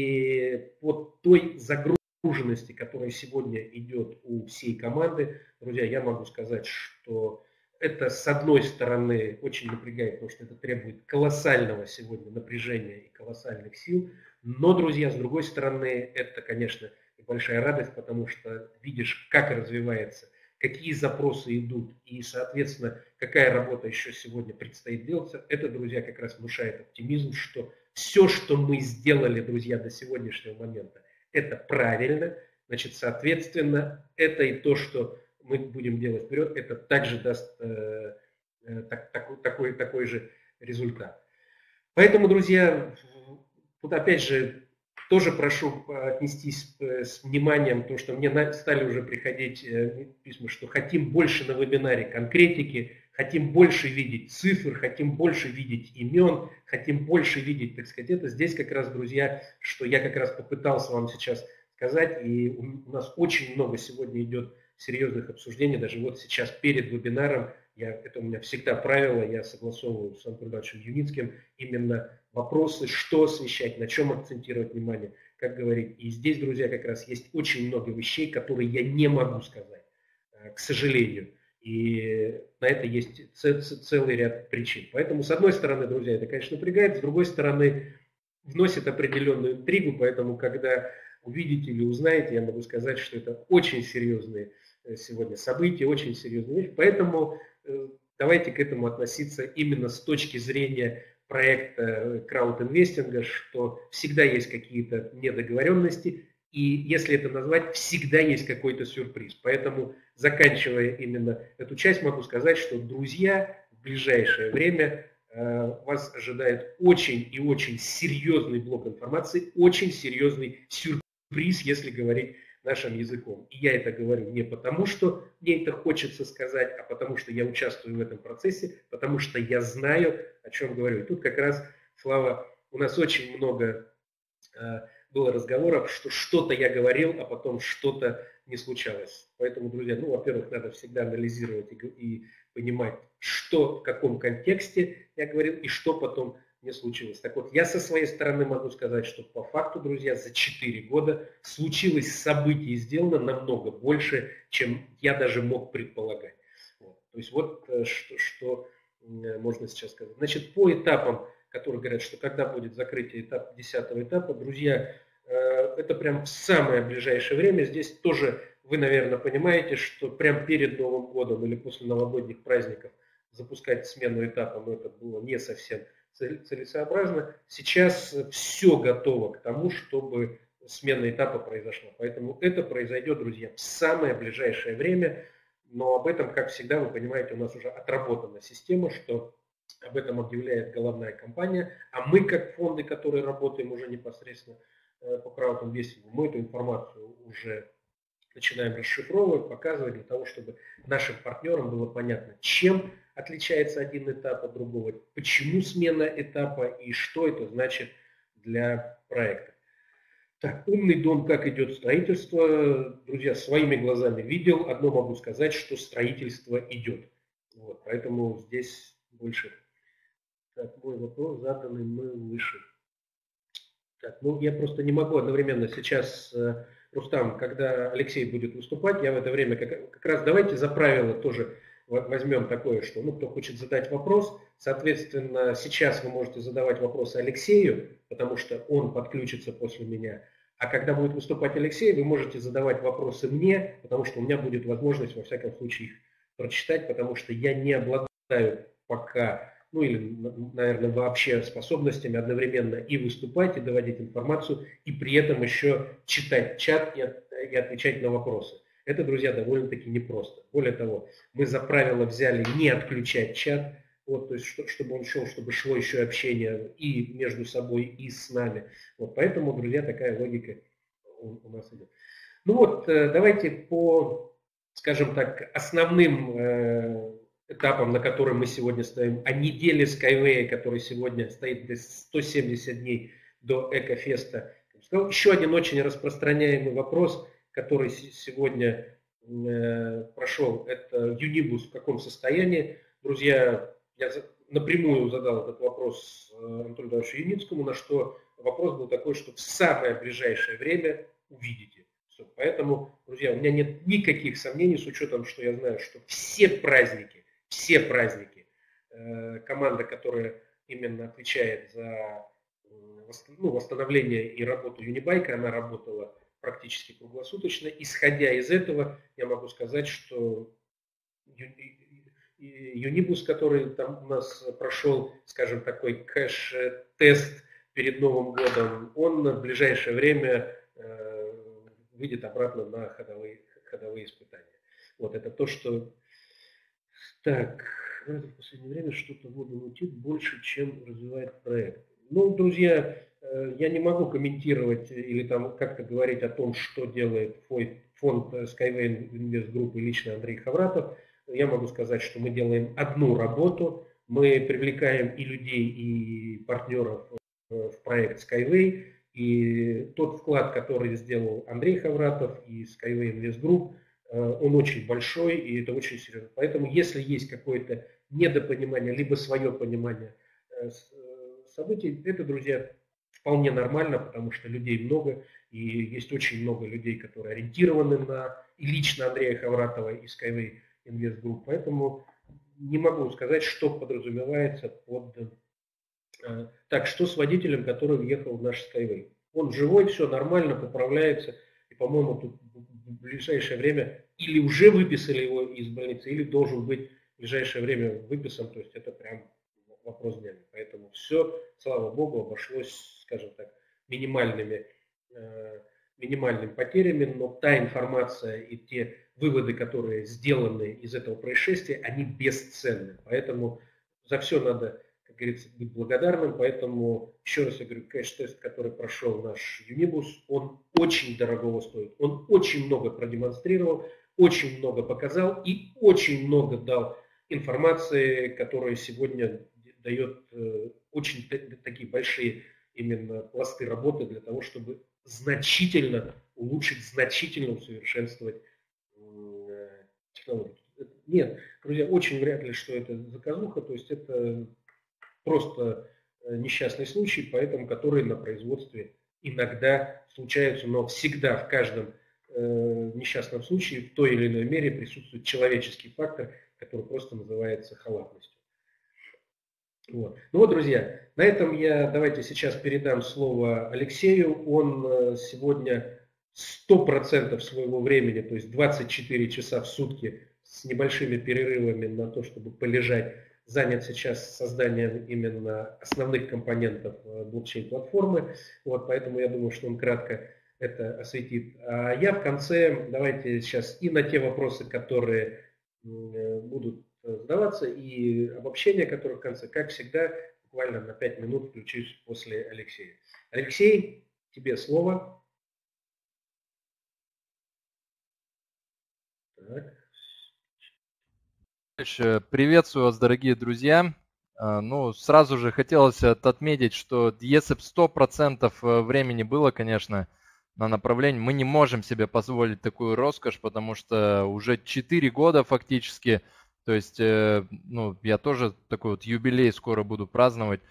И по той загруженности, которая сегодня идет у всей команды, друзья, я могу сказать, что это с одной стороны очень напрягает, потому что это требует колоссального сегодня напряжения и колоссальных сил. Но, друзья, с другой стороны, это, конечно, большая радость, потому что видишь, как развивается, какие запросы идут и, соответственно, какая работа еще сегодня предстоит делать. Это, друзья, как раз внушает оптимизм, что все, что мы сделали, друзья, до сегодняшнего момента, это правильно. Значит, соответственно, это и то, что мы будем делать вперед, это также даст э, э, так, такой, такой, такой же результат. Поэтому, друзья, тут опять же тоже прошу отнестись с вниманием, потому что мне стали уже приходить письма, что хотим больше на вебинаре конкретики, хотим больше видеть цифр, хотим больше видеть имен, хотим больше видеть, так сказать, это здесь как раз, друзья, что я как раз попытался вам сейчас сказать, и у нас очень много сегодня идет серьезных обсуждений, даже вот сейчас перед вебинаром, я, это у меня всегда правило, я согласовываю с Антоном Ивановичем Юницким именно вопросы, что освещать, на чем акцентировать внимание, как говорить. И здесь, друзья, как раз есть очень много вещей, которые я не могу сказать, к сожалению. И на это есть целый ряд причин. Поэтому, с одной стороны, друзья, это, конечно, напрягает, с другой стороны, вносит определенную интригу, поэтому, когда увидите или узнаете, я могу сказать, что это очень серьезные сегодня события, очень серьезные вещи. Поэтому давайте к этому относиться именно с точки зрения проекта краудинвестинга, что всегда есть какие-то недоговоренности, и если это назвать, всегда есть какой-то сюрприз. Поэтому, заканчивая именно эту часть, могу сказать, что, друзья, в ближайшее время э, вас ожидает очень и очень серьезный блок информации, очень серьезный сюрприз, если говорить нашим языком. И я это говорю не потому, что мне это хочется сказать, а потому что я участвую в этом процессе, потому что я знаю, о чем говорю. И тут как раз, Слава, у нас очень много э, было разговоров, что что-то я говорил, а потом что-то не случалось. Поэтому, друзья, ну, во-первых, надо всегда анализировать и, и понимать, что в каком контексте я говорил и что потом не случилось. Так вот, я со своей стороны могу сказать, что по факту, друзья, за четыре года случилось событий и сделано намного больше, чем я даже мог предполагать. Вот. То есть вот что, что можно сейчас сказать. Значит, по этапам, которые говорят, что когда будет закрытие этап, десятого этапа, друзья, это прям в самое ближайшее время. Здесь тоже вы, наверное, понимаете, что прям перед Новым годом или после новогодних праздников запускать смену этапа, но это было не совсем целесообразно. Сейчас все готово к тому, чтобы смена этапа произошла. Поэтому это произойдет, друзья, в самое ближайшее время. но об этом, как всегда, вы понимаете, у нас уже отработана система, что об этом объявляет головная компания, а мы, как фонды, которые работаем уже непосредственно по краудинвестингу, мы эту информацию уже начинаем расшифровывать, показывать для того, чтобы нашим партнерам было понятно, чем отличается один этап от другого, почему смена этапа и что это значит для проекта. Так, умный дом, как идет строительство. Друзья, своими глазами видел. Одно могу сказать, что строительство идет. Вот, поэтому здесь больше. Так, мой вопрос заданный мы выше. Так, ну я просто не могу одновременно сейчас, Рустам, когда Алексей будет выступать, я в это время как, как раз давайте за правило тоже возьмем такое, что ну, кто хочет задать вопрос, соответственно, сейчас вы можете задавать вопросы Алексею, потому что он подключится после меня. А когда будет выступать Алексей, вы можете задавать вопросы мне, потому что у меня будет возможность, во всяком случае, их прочитать, потому что я не обладаю пока, ну или, наверное, вообще способностями одновременно и выступать, и доводить информацию, и при этом еще читать чат и, от, и отвечать на вопросы. Это, друзья, довольно-таки непросто. Более того, мы за правило взяли не отключать чат, вот, то есть, чтобы он шел, чтобы шло еще общение и между собой, и с нами. Вот, поэтому, друзья, такая логика у, у нас идет. Ну вот, давайте по, скажем так, основным э, этапам, на котором мы сегодня стоим, о неделе Skyway, который сегодня стоит сто семьдесят дней до Экофеста. Еще один очень распространяемый вопрос, который сегодня э, прошел, это Юнибус в каком состоянии. Друзья, я напрямую задал этот вопрос Анатолию Ивановичу Юницкому, на что вопрос был такой, что в самое ближайшее время увидите. Все. Поэтому, друзья, у меня нет никаких сомнений, с учетом, что я знаю, что все праздники, все праздники, э, команда, которая именно отвечает за ну, восстановление и работу Юнибайка, она работала практически круглосуточно. Исходя из этого, я могу сказать, что Юнибус, который там у нас прошел, скажем, такой кэш-тест перед Новым годом, он в ближайшее время э, выйдет обратно на ходовые, ходовые испытания. Вот это то, что... Так, в последнее время что-то воду мутит больше, чем развивает проект. Ну, друзья, я не могу комментировать или там как-то говорить о том, что делает фонд Skyway Invest Group и лично Андрей Хавратов. Я могу сказать, что мы делаем одну работу, мы привлекаем и людей, и партнеров в проект Skyway, и тот вклад, который сделал Андрей Хавратов и Skyway Invest Group, он очень большой, и это очень серьезно. Поэтому, если есть какое-то недопонимание, либо свое понимание событий, это, друзья, вполне нормально, потому что людей много, и есть очень много людей, которые ориентированы на и лично Андрея Хавратова и Skyway Invest Group. Поэтому не могу сказать, что подразумевается под... Так, что с водителем, который въехал в наш Skyway? Он живой, все нормально, поправляется, и, по-моему, тут в ближайшее время или уже выписали его из больницы, или должен быть в ближайшее время выписан, то есть это прям вопрос дня. Поэтому все, слава богу, обошлось, скажем так, минимальными, э, минимальными потерями, но та информация и те выводы, которые сделаны из этого происшествия, они бесценны. Поэтому за все надо, как говорится, быть благодарным. Поэтому, еще раз я говорю, кэш-тест, который прошел наш Юнибус, он очень дорогого стоит. Он очень много продемонстрировал, очень много показал и очень много дал информации, которая сегодня дает э, очень такие большие именно пласты работы для того, чтобы значительно улучшить, значительно усовершенствовать э, технологию. Нет, друзья, очень вряд ли, что это заказуха, то есть это просто несчастный случай, поэтому который на производстве иногда случаются, но всегда в каждом э, несчастном случае в той или иной мере присутствует человеческий фактор, который просто называется халатностью. Вот. Ну вот, друзья, на этом я давайте сейчас передам слово Алексею. Он сегодня сто процентов своего времени, то есть двадцать четыре часа в сутки с небольшими перерывами на то, чтобы полежать, занят сейчас созданием именно основных компонентов блокчейн-платформы. Вот, поэтому я думаю, что он кратко это осветит. А я в конце, давайте сейчас и на те вопросы, которые будут задаваться, и обобщение, которое в конце, как всегда, буквально на пять минут включусь после Алексея. Алексей, тебе слово. Так. Приветствую вас, дорогие друзья. Ну, сразу же хотелось отметить, что если бы сто процентов времени было, конечно, на направлении, мы не можем себе позволить такую роскошь, потому что уже четыре года фактически, то есть, ну, я тоже такой вот юбилей скоро буду праздновать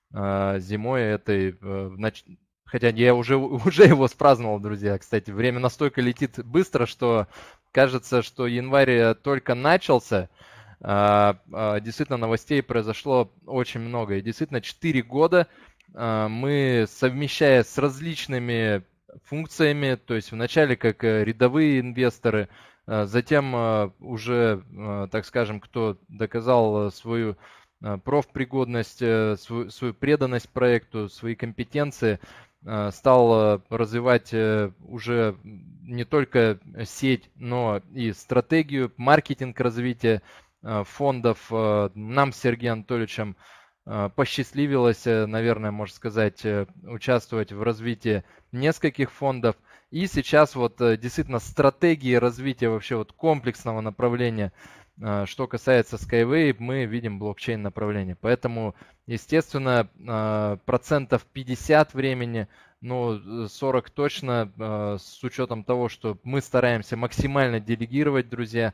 зимой этой, хотя я уже, уже его спраздновал, друзья, кстати, время настолько летит быстро, что кажется, что январь только начался. Действительно, новостей произошло очень много. И действительно, четыре года мы, совмещая с различными функциями, то есть вначале как рядовые инвесторы, затем уже, так скажем, кто доказал свою профпригодность, свою, свою преданность проекту, свои компетенции, стал развивать уже не только сеть, но и стратегию, маркетинг развития фондов. Нам с Сергеем Анатольевичем посчастливилось, наверное, можно сказать, участвовать в развитии нескольких фондов. И сейчас вот действительно стратегии развития вообще вот комплексного направления, что касается Skyway, мы видим блокчейн направление. Поэтому, естественно, процентов пятьдесят времени, ну, сорок точно, с учетом того, что мы стараемся максимально делегировать, друзья,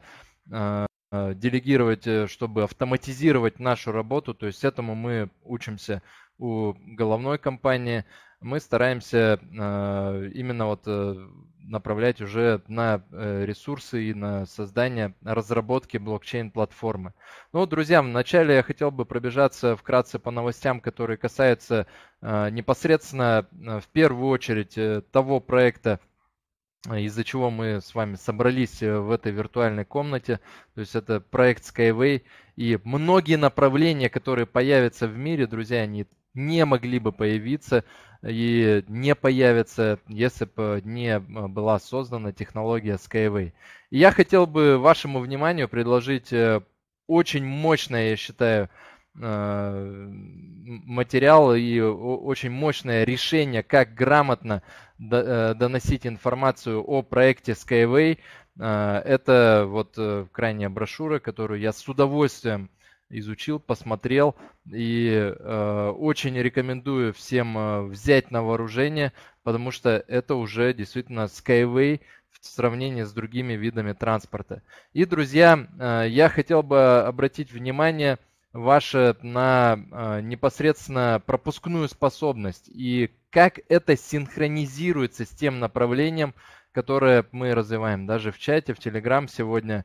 делегировать, чтобы автоматизировать нашу работу, то есть этому мы учимся у головной компании, мы стараемся именно вот направлять уже на ресурсы и на создание разработки блокчейн-платформы. Ну, друзья, вначале я хотел бы пробежаться вкратце по новостям, которые касаются непосредственно в первую очередь того проекта, из-за чего мы с вами собрались в этой виртуальной комнате. То есть это проект Skyway. И многие направления, которые появятся в мире, друзья, они не могли бы появиться и не появятся, если бы не была создана технология Skyway. И я хотел бы вашему вниманию предложить очень мощное, я считаю, материал и очень мощное решение, как грамотно доносить информацию о проекте Skyway. Это вот крайняя брошюра, которую я с удовольствием изучил, посмотрел и очень рекомендую всем взять на вооружение, потому что это уже действительно Skyway в сравнении с другими видами транспорта. И, друзья, я хотел бы обратить внимание ваше на непосредственно пропускную способность и как это синхронизируется с тем направлением, которое мы развиваем. Даже в чате, в Telegram сегодня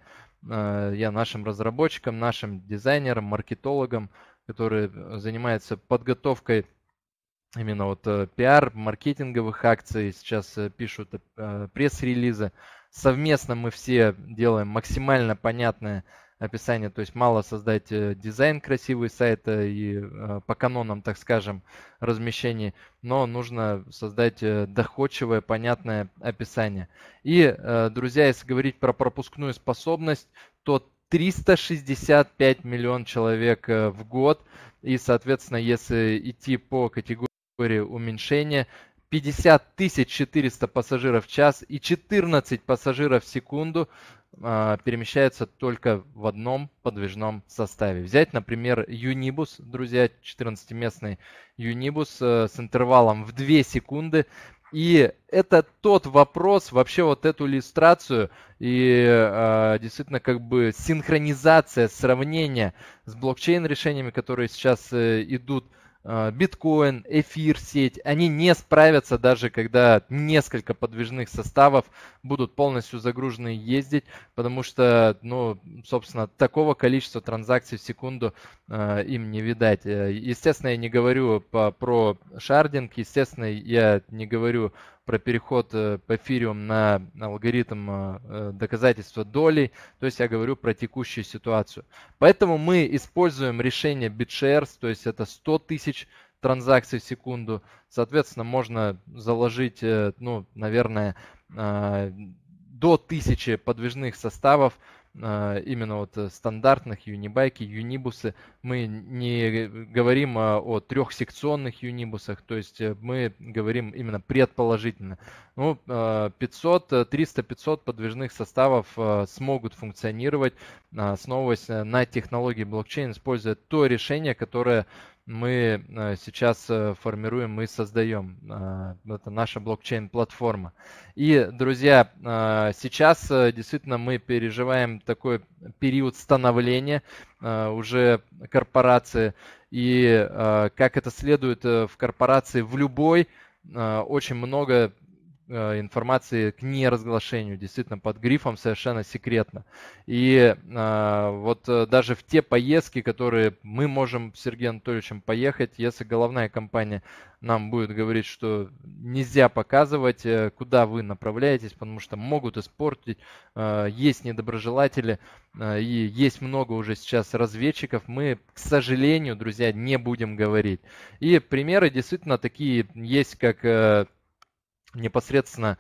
я нашим разработчикам, нашим дизайнерам, маркетологам, которые занимаются подготовкой именно вот пиар, маркетинговых акций, сейчас пишут пресс-релизы. Совместно мы все делаем максимально понятное описание, то есть мало создать дизайн красивый сайта и по канонам, так скажем, размещений, но нужно создать доходчивое, понятное описание. И, друзья, если говорить про пропускную способность, то триста шестьдесят пять миллионов человек в год, и, соответственно, если идти по категории уменьшения, пятьдесят тысяч четыреста пассажиров в час и четырнадцать пассажиров в секунду перемещается только в одном подвижном составе. Взять, например, Unibus, друзья, четырнадцатиместный Unibus с интервалом в две секунды. И это тот вопрос, вообще вот эту иллюстрацию и э, действительно как бы синхронизация, сравнение с блокчейн-решениями, которые сейчас э, идут, биткоин, эфир, сеть, они не справятся даже когда несколько подвижных составов будут полностью загружены и ездить, потому что, ну, собственно, такого количества транзакций в секунду э, им не видать. Естественно, я не говорю по, про шардинг, естественно, я не говорю про переход по эфириум на алгоритм доказательства долей, то есть я говорю про текущую ситуацию. Поэтому мы используем решение BitShares, то есть это сто тысяч транзакций в секунду. Соответственно, можно заложить, ну, наверное, до тысячи подвижных составов именно вот стандартных юнибайки, юнибусы. Мы не говорим о трехсекционных юнибусах, то есть мы говорим именно предположительно. Ну, пятьсот, триста пятьсот подвижных составов смогут функционировать, основываясь на технологии блокчейн, используя то решение, которое мы сейчас формируем и создаем. Это наша блокчейн-платформа. И, друзья, сейчас действительно мы переживаем такой период становления уже корпорации. И как это следует в корпорации в любой, очень много информации к неразглашению, действительно под грифом совершенно секретно. И э, вот даже в те поездки, которые мы можем с Сергеем Анатольевичем поехать, если головная компания нам будет говорить, что нельзя показывать, куда вы направляетесь, потому что могут испортить, э, есть недоброжелатели, э, и есть много уже сейчас разведчиков, мы, к сожалению, друзья, не будем говорить. И примеры действительно такие есть, как э, непосредственно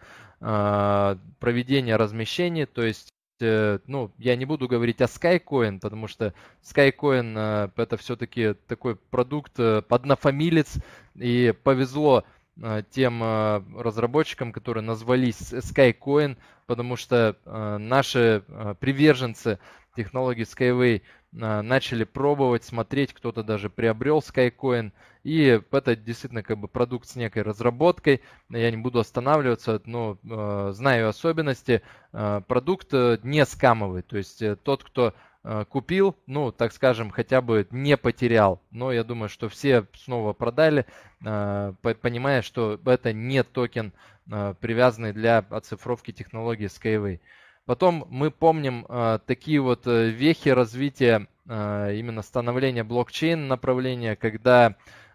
э, проведение размещений, то есть, э, ну, я не буду говорить о SkyCoin, потому что SkyCoin э, это все-таки такой продукт э, однофамилец, и повезло э, тем э, разработчикам, которые назвались SkyCoin, потому что э, наши э, приверженцы технологии Skyway э, начали пробовать, смотреть, кто-то даже приобрел SkyCoin. И это действительно как бы продукт с некой разработкой. Я не буду останавливаться, но э, знаю особенности. Э, продукт не скамовый. То есть э, тот, кто э, купил, ну, так скажем, хотя бы не потерял. Но я думаю, что все снова продали, э, понимая, что это не токен, э, привязанный для оцифровки технологии Skyway. Потом мы помним э, такие вот вехи развития э, именно становления блокчейн направления, когда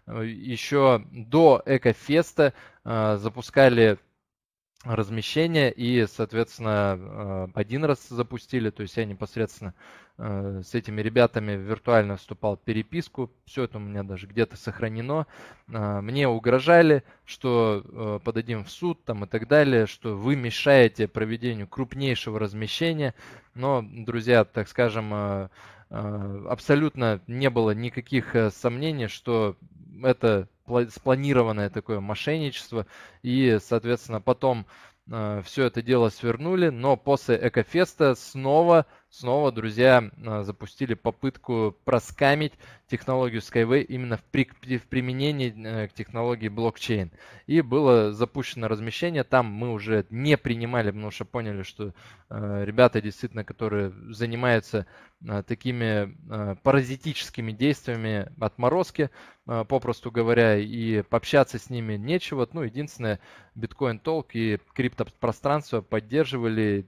еще до Экофеста э, запускали размещение и, соответственно, э, один раз запустили, то есть я непосредственно э, с этими ребятами виртуально вступал в переписку, все это у меня даже где-то сохранено. Э, мне угрожали, что э, подадим в суд там, и так далее, что вы мешаете проведению крупнейшего размещения, но, друзья, так скажем, э, э, абсолютно не было никаких сомнений, что это спланированное такое мошенничество, и, соответственно, потом э, все это дело свернули, но после Экофеста снова, снова, друзья, э, запустили попытку проскамить технологию Skyway именно в, при, в применении э, к технологии блокчейн. И было запущено размещение, там мы уже не принимали, потому что поняли, что э, ребята действительно, которые занимаются э, такими э, паразитическими действиями, отморозки, попросту говоря, и пообщаться с ними нечего. Ну, единственное, Bitcoin Talk и криптопространство поддерживали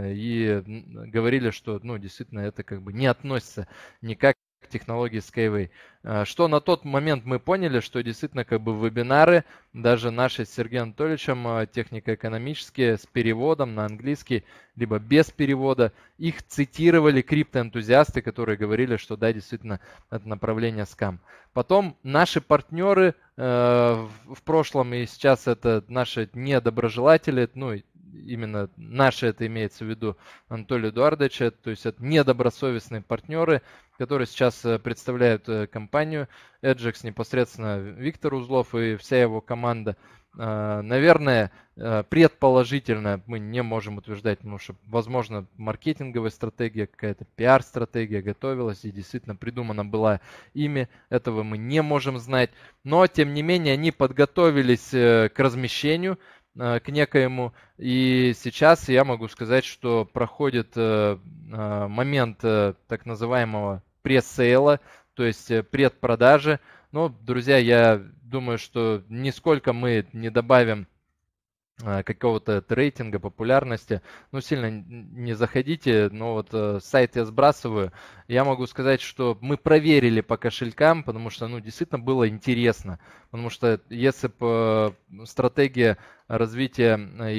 и говорили, что, ну, действительно, это как бы не относится никак к технологии Skyway. Что на тот момент мы поняли, что действительно как бы вебинары, даже наши с Сергеем Анатольевичем, технико-экономические, с переводом на английский, либо без перевода, их цитировали криптоэнтузиасты, которые говорили, что да, действительно, это направление скам. Потом наши партнеры э, в прошлом и сейчас это наши недоброжелатели, ну, именно наши, это имеется в виду Анатолий Эдуардович, то есть это недобросовестные партнеры, которые сейчас представляют компанию Эджекс, непосредственно Виктор Узлов и вся его команда. Наверное, предположительно мы не можем утверждать, потому что, возможно, маркетинговая стратегия, какая-то пиар-стратегия готовилась и действительно придумана была ими. Этого мы не можем знать. Но, тем не менее, они подготовились к размещению, к некоему. И сейчас я могу сказать, что проходит момент так называемого пресейла, то есть предпродажи. Но, друзья, я думаю, что нисколько мы не добавим какого-то рейтинга, популярности. Ну, сильно не заходите, но вот сайт я сбрасываю. Я могу сказать, что мы проверили по кошелькам, потому что, ну, действительно было интересно. Потому что если бы стратегия развития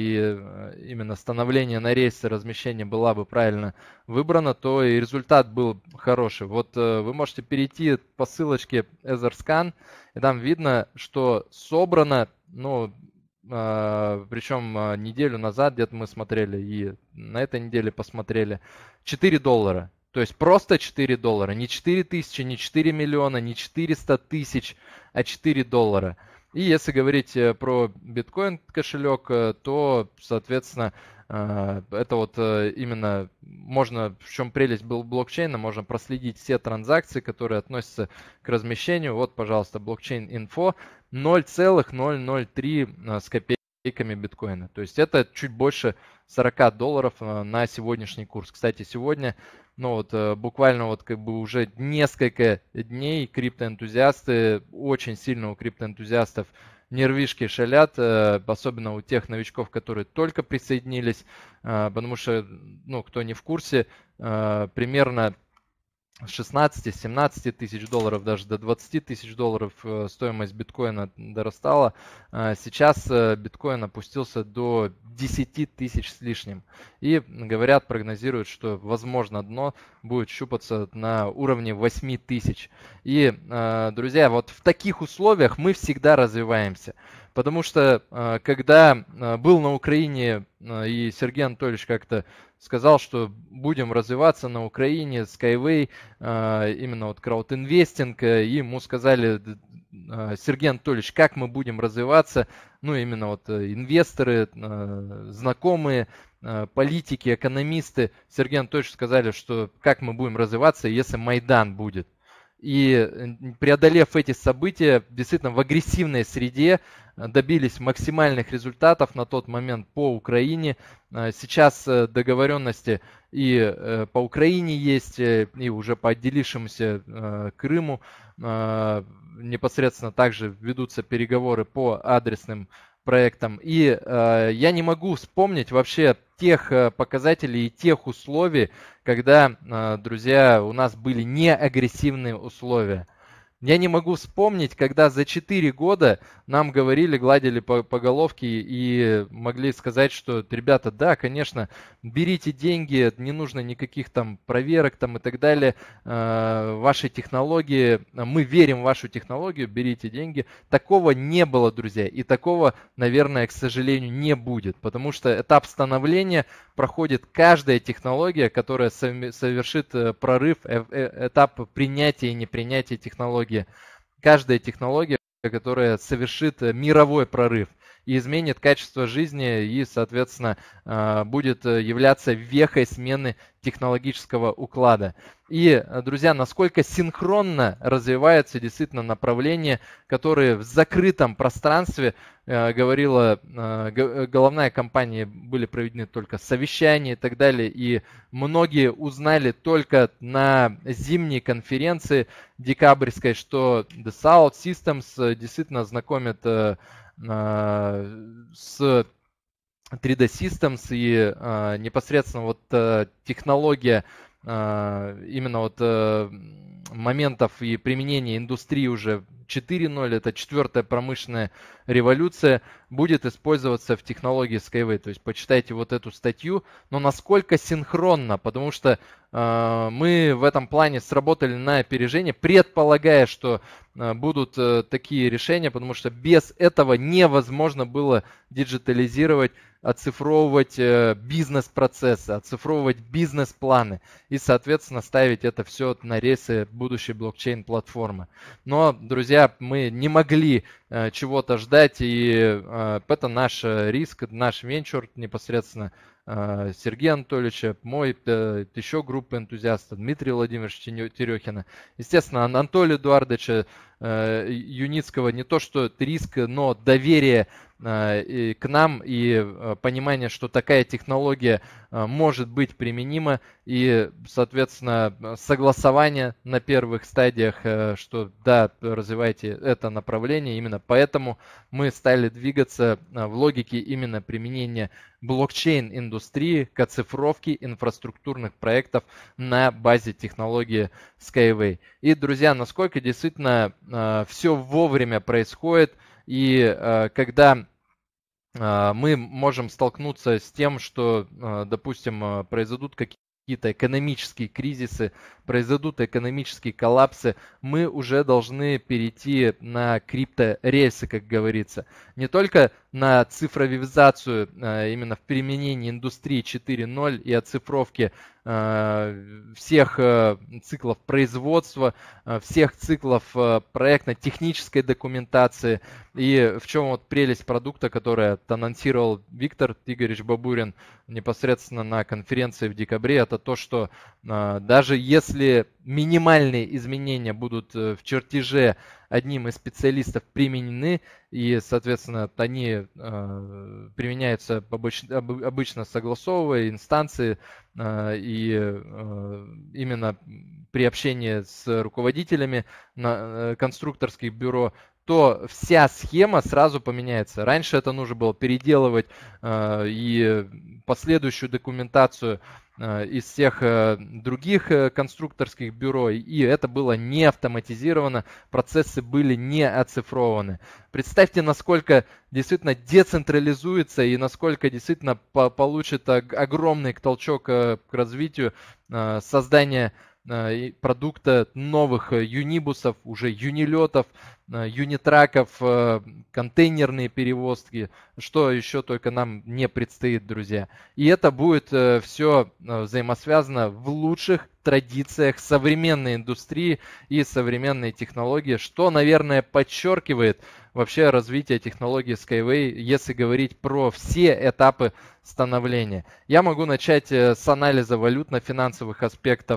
и именно становления на рейсе размещения была бы правильно выбрана, то и результат был хороший. Вот вы можете перейти по ссылочке Etherscan, и там видно, что собрано, ну, причем неделю назад где-то мы смотрели и на этой неделе посмотрели, четыре доллара. То есть просто четыре доллара, не четыре тысячи, не четыре миллиона, не четыреста тысяч, а четыре доллара. И если говорить про биткоин кошелек, то, соответственно, это вот именно можно, в чем прелесть был блокчейна, можно проследить все транзакции, которые относятся к размещению. Вот, пожалуйста, блокчейн инфо ноль целых ноль ноль три с копейками биткоина. То есть это чуть больше сорок долларов на сегодняшний курс. Кстати, сегодня, ну вот буквально вот как бы уже несколько дней криптоэнтузиасты, очень сильно у криптоэнтузиастов нервишки шалят, особенно у тех новичков, которые только присоединились, потому что, ну, кто не в курсе, примерно с шестнадцати-семнадцати тысяч долларов даже до двадцати тысяч долларов стоимость биткоина дорастала. Сейчас биткоин опустился до десяти тысяч с лишним. И говорят, прогнозируют, что возможно дно будет щупаться на уровне восьми тысяч. И, друзья, вот в таких условиях мы всегда развиваемся. Потому что когда был на Украине, и Сергей Анатольевич как-то сказал, что будем развиваться на Украине, Skyway, именно вот краудинвестинг, и ему сказали: Сергей Анатольевич, как мы будем развиваться? Ну, именно вот инвесторы, знакомые, политики, экономисты Сергею Анатольевичу сказали, что как мы будем развиваться, если Майдан будет. И преодолев эти события, действительно в агрессивной среде добились максимальных результатов на тот момент по Украине. Сейчас договоренности и по Украине есть, и уже по отделившемуся Крыму. Непосредственно также ведутся переговоры по адресным проектам. И э, я не могу вспомнить вообще тех э, показателей и тех условий, когда, э, друзья, у нас были неагрессивные условия. Я не могу вспомнить, когда за четыре года нам говорили, гладили по, по головке и могли сказать, что, ребята, да, конечно, берите деньги, не нужно никаких там проверок там и так далее, э, ваши технологии, мы верим в вашу технологию, берите деньги. Такого не было, друзья, и такого, наверное, к сожалению, не будет, потому что этап становления проходит каждая технология, которая совершит прорыв, этап принятия и непринятия технологии. Каждая технология, которая совершит мировой прорыв и изменит качество жизни и, соответственно, будет являться вехой смены технологического уклада. И, друзья, насколько синхронно развивается действительно направление, которое в закрытом пространстве, говорила головная компания, были проведены только совещания и так далее, и многие узнали только на зимней конференции декабрьской, что Dassault Systems действительно знакомит с три дэ Systems и э, непосредственно вот э, технология э, именно вот э, моментов и применения индустрии уже четыре ноль, это четвертая промышленная революция, будет использоваться в технологии Skyway. То есть почитайте вот эту статью, но насколько синхронно, потому что э, мы в этом плане сработали на опережение, предполагая, что э, будут э, такие решения, потому что без этого невозможно было диджитализировать, оцифровывать э, бизнес-процессы, оцифровывать бизнес-планы и, соответственно, ставить это все на рельсы будущей блокчейн-платформы. Но, друзья, мы не могли э, чего-то ждать, и э, это наш риск, наш венчур непосредственно э, Сергея Анатольевича, мой, э, еще группа энтузиастов, Дмитрия Владимировича Терехина, естественно, Анатолия Эдуардовича э, Юницкого, не то что риск, но доверие к нам и понимание, что такая технология может быть применима, и, соответственно, согласование на первых стадиях, что да, развивайте это направление. Именно поэтому мы стали двигаться в логике именно применения блокчейн-индустрии к оцифровке инфраструктурных проектов на базе технологии Skyway. И, друзья, насколько действительно все вовремя происходит, и э, когда э, мы можем столкнуться с тем, что, э, допустим, произойдут какие-то какие-то экономические кризисы, произойдут экономические коллапсы, мы уже должны перейти на крипторельсы, как говорится. Не только на цифровизацию именно в применении индустрии четыре ноль и оцифровки всех циклов производства, всех циклов проектно-технической документации. И в чем вот прелесть продукта, который анонсировал Виктор Игоревич Бабурин непосредственно на конференции в декабре, это то, что даже если минимальные изменения будут в чертеже одним из специалистов применены, и, соответственно, они э, применяются обычно, обычно согласовывая инстанции э, и э, именно при общении с руководителями на, э, конструкторских бюро, то вся схема сразу поменяется. Раньше это нужно было переделывать э, и последующую документацию э, из всех э, других э, конструкторских бюро, и это было не автоматизировано, процессы были не оцифрованы. Представьте, насколько действительно децентрализуется и насколько действительно по получит огромный толчок э, к развитию э, создания продукта новых юнибусов, уже юнилетов, юнитраков, контейнерные перевозки, что еще только нам не предстоит, друзья. И это будет все взаимосвязано в лучших традициях современной индустрии и современной технологии, что, наверное, подчеркивает вообще развитие технологии Skyway, если говорить про все этапы становления. Я могу начать с анализа валютно-финансовых аспектов,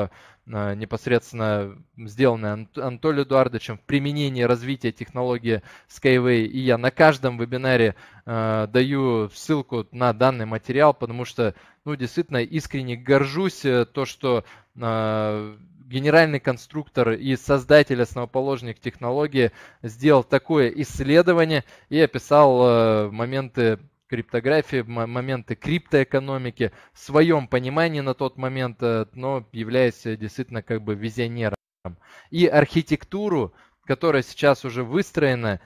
непосредственно сделанной Анатолием Эдуардовичем в применении развития технологии Skyway. И я на каждом вебинаре э, даю ссылку на данный материал, потому что, ну, действительно искренне горжусь то, что э, генеральный конструктор и создатель, основоположник технологии сделал такое исследование и описал э, моменты криптографии, моменты криптоэкономики в своем понимании на тот момент, но являясь действительно как бы визионером. И архитектуру, которая сейчас уже выстроена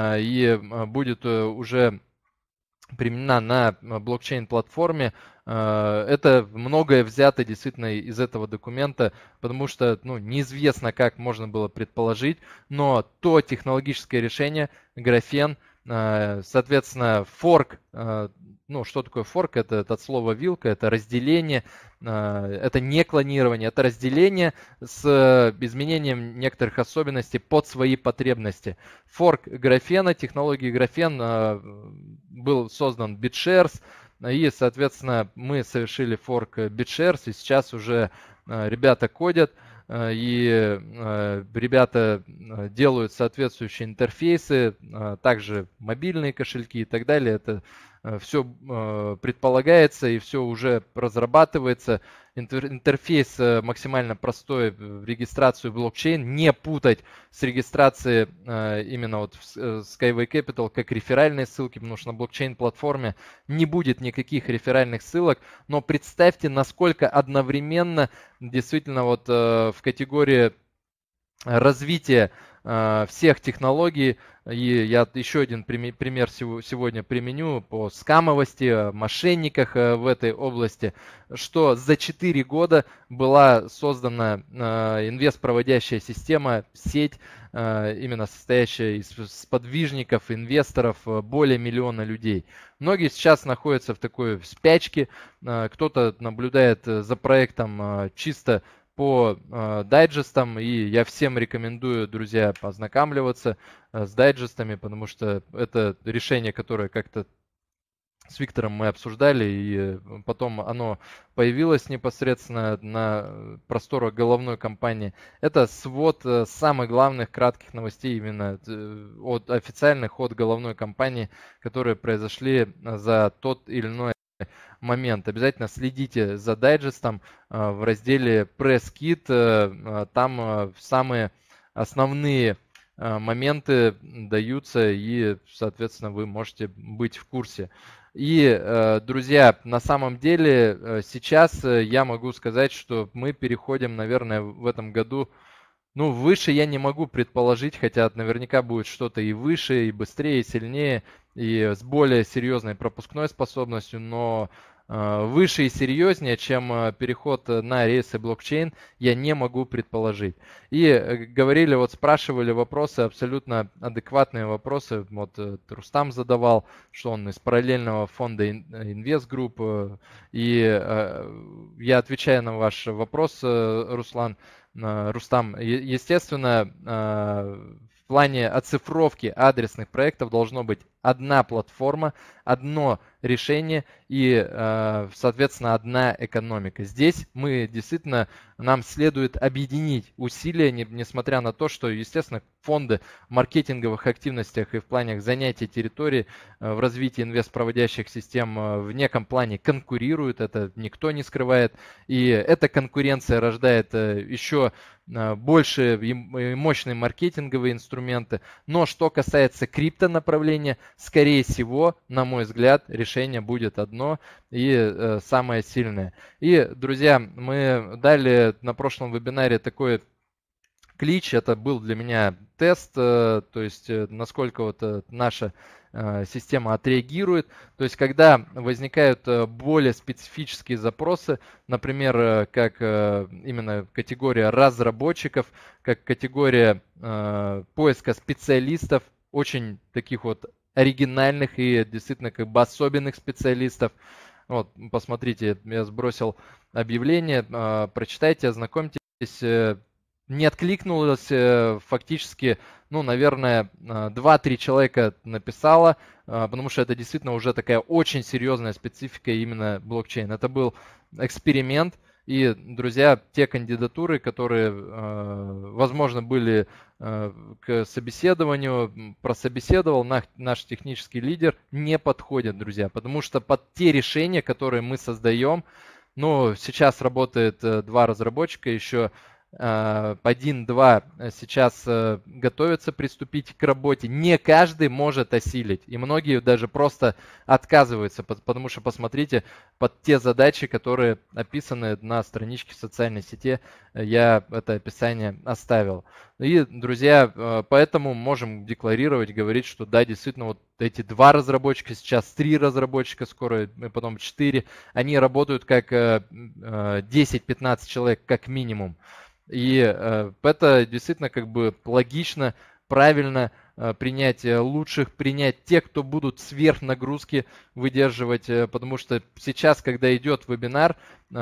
и будет уже применена на блокчейн-платформе, это многое взято действительно из этого документа, потому что, ну, неизвестно, как можно было предположить, но то технологическое решение, графен, соответственно, форк, ну, что такое форк? Это, это от слова вилка, это разделение, это не клонирование, это разделение с изменением некоторых особенностей под свои потребности. Форк графена, технологии графен был создан BitShares, и, соответственно, мы совершили форк BitShares, и сейчас уже ребята кодят, и ребята делают соответствующие интерфейсы, также мобильные кошельки и так далее. Это все предполагается и все уже разрабатывается. Интерфейс максимально простой в регистрацию блокчейн, не путать с регистрацией именно вот в Skyway Capital как реферальные ссылки, потому что на блокчейн-платформе не будет никаких реферальных ссылок, но представьте, насколько одновременно действительно вот в категории развития всех технологий, и я еще один пример сегодня применю по скамовости, мошенниках в этой области, что за четыре года была создана инвестпроводящая система, сеть, именно состоящая из сподвижников, инвесторов, более миллиона людей. Многие сейчас находятся в такой спячке, кто-то наблюдает за проектом чисто по э, дайджестам, и я всем рекомендую, друзья, познакомливаться э, с дайджестами, потому что это решение, которое как-то с Виктором мы обсуждали, и потом оно появилось непосредственно на просторах головной компании. Это свод самых главных кратких новостей именно от официальных, от головной компании, которые произошли за тот или иной момент. Обязательно следите за дайджестом в разделе Press Kit. Там самые основные моменты даются, и, соответственно, вы можете быть в курсе. И, друзья, на самом деле сейчас я могу сказать, что мы переходим, наверное, в этом году, ну, выше я не могу предположить, хотя наверняка будет что-то и выше, и быстрее, и сильнее, и с более серьезной пропускной способностью, но выше и серьезнее, чем переход на рельсы блокчейн, я не могу предположить. И говорили, вот спрашивали вопросы, абсолютно адекватные вопросы. Вот Рустам задавал, что он из параллельного фонда Инвестгрупп. И я отвечаю на ваш вопрос, Руслан, Рустам. Естественно, в плане оцифровки адресных проектов должно быть одна платформа, одно решение и, соответственно, одна экономика. Здесь мы действительно, нам следует объединить усилия, несмотря на то, что, естественно, фонды в маркетинговых активностях и в планах занятия территории в развитии инвестпроводящих систем в неком плане конкурируют, это никто не скрывает. И эта конкуренция рождает еще больше и мощные маркетинговые инструменты. Но что касается криптонаправления, скорее всего, на мой взгляд, решение будет одно и э, самое сильное. И, друзья, мы дали на прошлом вебинаре такой клич, это был для меня тест, э, то есть э, насколько вот э, наша э, система отреагирует. То есть когда возникают э, более специфические запросы, например, э, как э, именно категория разработчиков, как категория э, поиска специалистов, очень таких вот оригинальных и действительно как бы особенных специалистов. Вот, посмотрите, я сбросил объявление, э, прочитайте, ознакомьтесь. Э, не откликнулось э, фактически, ну, наверное, э, два-три человека написало, э, потому что это действительно уже такая очень серьезная специфика именно блокчейн. Это был эксперимент. И, друзья, те кандидатуры, которые, возможно, были к собеседованию, прособеседовал наш, наш технический лидер, не подходят, друзья, потому что под те решения, которые мы создаем, ну, сейчас работает два разработчика, еще один-два сейчас готовятся приступить к работе. Не каждый может осилить. И многие даже просто отказываются, потому что, посмотрите, под те задачи, которые описаны на страничке в социальной сети, я это описание оставил. И, друзья, поэтому можем декларировать, говорить, что да, действительно, вот эти два разработчика, сейчас три разработчика, скоро потом четыре, они работают как десять-пятнадцать человек как минимум. И э, это действительно как бы логично, правильно э, принять лучших, принять тех, кто будут сверхнагрузки выдерживать, э, потому что сейчас, когда идет вебинар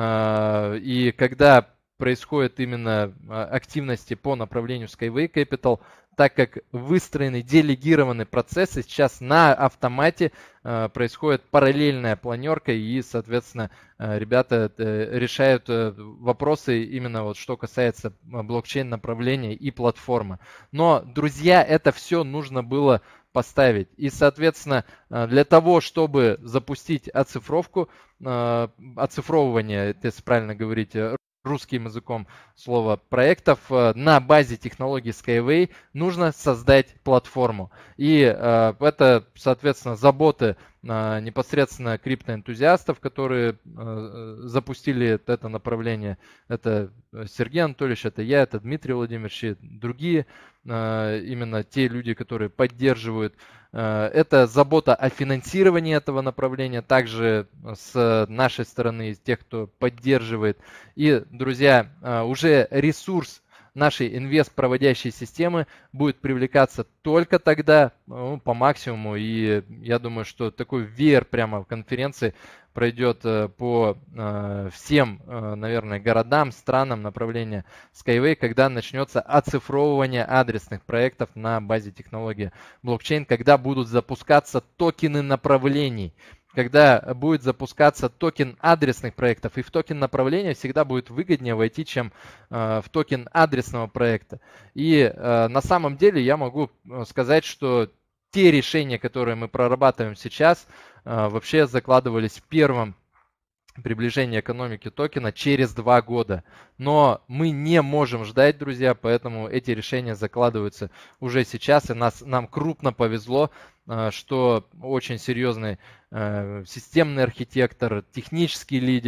э, и когда происходят именно активности по направлению Skyway Capital, так как выстроены делегированные процессы, сейчас на автомате э, происходит параллельная планерка, и, соответственно, э, ребята э, решают э, вопросы именно вот что касается блокчейн направления и платформы. Но, друзья, это все нужно было поставить. И, соответственно, для того, чтобы запустить оцифровку, э, оцифровывание, если правильно говорить, русским языком слова проектов, на базе технологии Skyway нужно создать платформу. И э, это, соответственно, заботы э, непосредственно криптоэнтузиастов, которые э, запустили это направление. Это Сергей Анатольевич, это я, это Дмитрий Владимирович и другие, э, именно те люди, которые поддерживают. Э, это забота о финансировании этого направления, также с нашей стороны, из тех, кто поддерживает. И, друзья, э, уже ресурс нашей инвест-проводящей системы будет привлекаться только тогда, ну, по максимуму. И я думаю, что такой веер прямо в конференции пройдет по э, всем, э, наверное, городам, странам направления Skyway, когда начнется оцифровывание адресных проектов на базе технологии блокчейн, когда будут запускаться токены направлений, когда будет запускаться токен адресных проектов. И в токен направления всегда будет выгоднее войти, чем э, в токен адресного проекта. И э, на самом деле я могу сказать, что те решения, которые мы прорабатываем сейчас, э, вообще закладывались в первом приближении экономики токена через два года. Но мы не можем ждать, друзья, поэтому эти решения закладываются уже сейчас. И нас, нам крупно повезло, что очень серьезный системный архитектор, технический лидер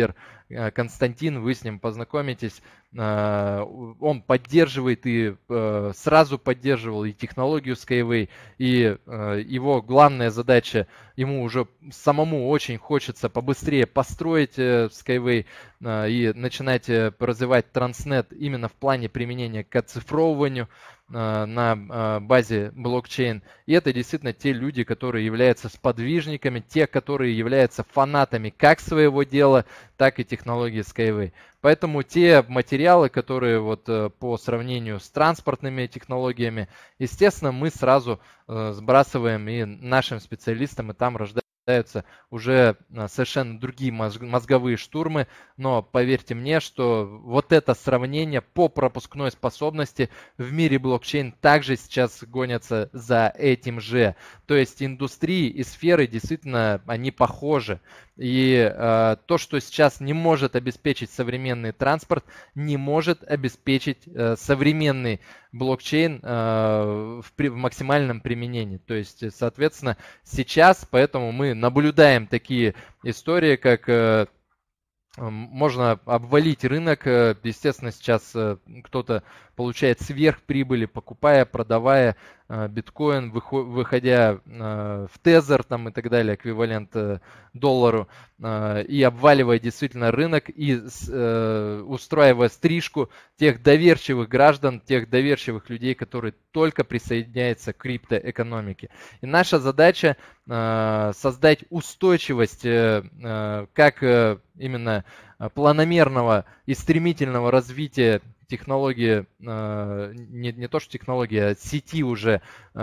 Константин, вы с ним познакомитесь. Он поддерживает и сразу поддерживал и технологию Skyway, и его главная задача, ему уже самому очень хочется побыстрее построить Skyway и начинать развивать Транснет именно в плане применения к оцифровыванию на базе блокчейн. И это действительно те люди, которые являются сподвижниками, те, которые являются фанатами как своего дела, так и технологии Skyway. Поэтому те материалы, которые вот по сравнению с транспортными технологиями, естественно, мы сразу сбрасываем и нашим специалистам, и там рождаются уже совершенно другие мозговые штурмы, но поверьте мне, что вот это сравнение по пропускной способности в мире блокчейн также сейчас гонятся за этим же. То есть индустрии и сферы действительно, они похожи. И э, то, что сейчас не может обеспечить современный транспорт, не может обеспечить э, современный блокчейн э, в, при, в максимальном применении. То есть, соответственно, сейчас, поэтому мы наблюдаем такие истории, как э, можно обвалить рынок. Естественно, сейчас кто-то получает сверхприбыли, покупая, продавая биткоин, выходя в тезер там и так далее, эквивалент доллару, и обваливая действительно рынок и устраивая стрижку тех доверчивых граждан, тех доверчивых людей, которые только присоединяются к криптоэкономике. И наша задача создать устойчивость как именно планомерного и стремительного развития технологии, не, не то что технологии, а сети уже,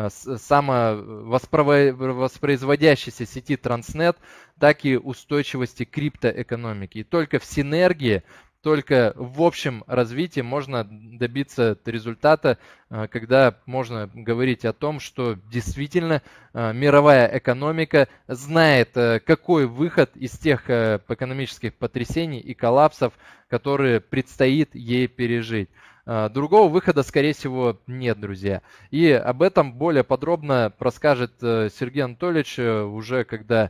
самовоспроизводящейся сети Транснет, так и устойчивости криптоэкономики. И только в синергии, только в общем развитии можно добиться результата, когда можно говорить о том, что действительно мировая экономика знает, какой выход из тех экономических потрясений и коллапсов, которые предстоит ей пережить. Другого выхода, скорее всего, нет, друзья. И об этом более подробно расскажет Сергей Анатольевич уже, когда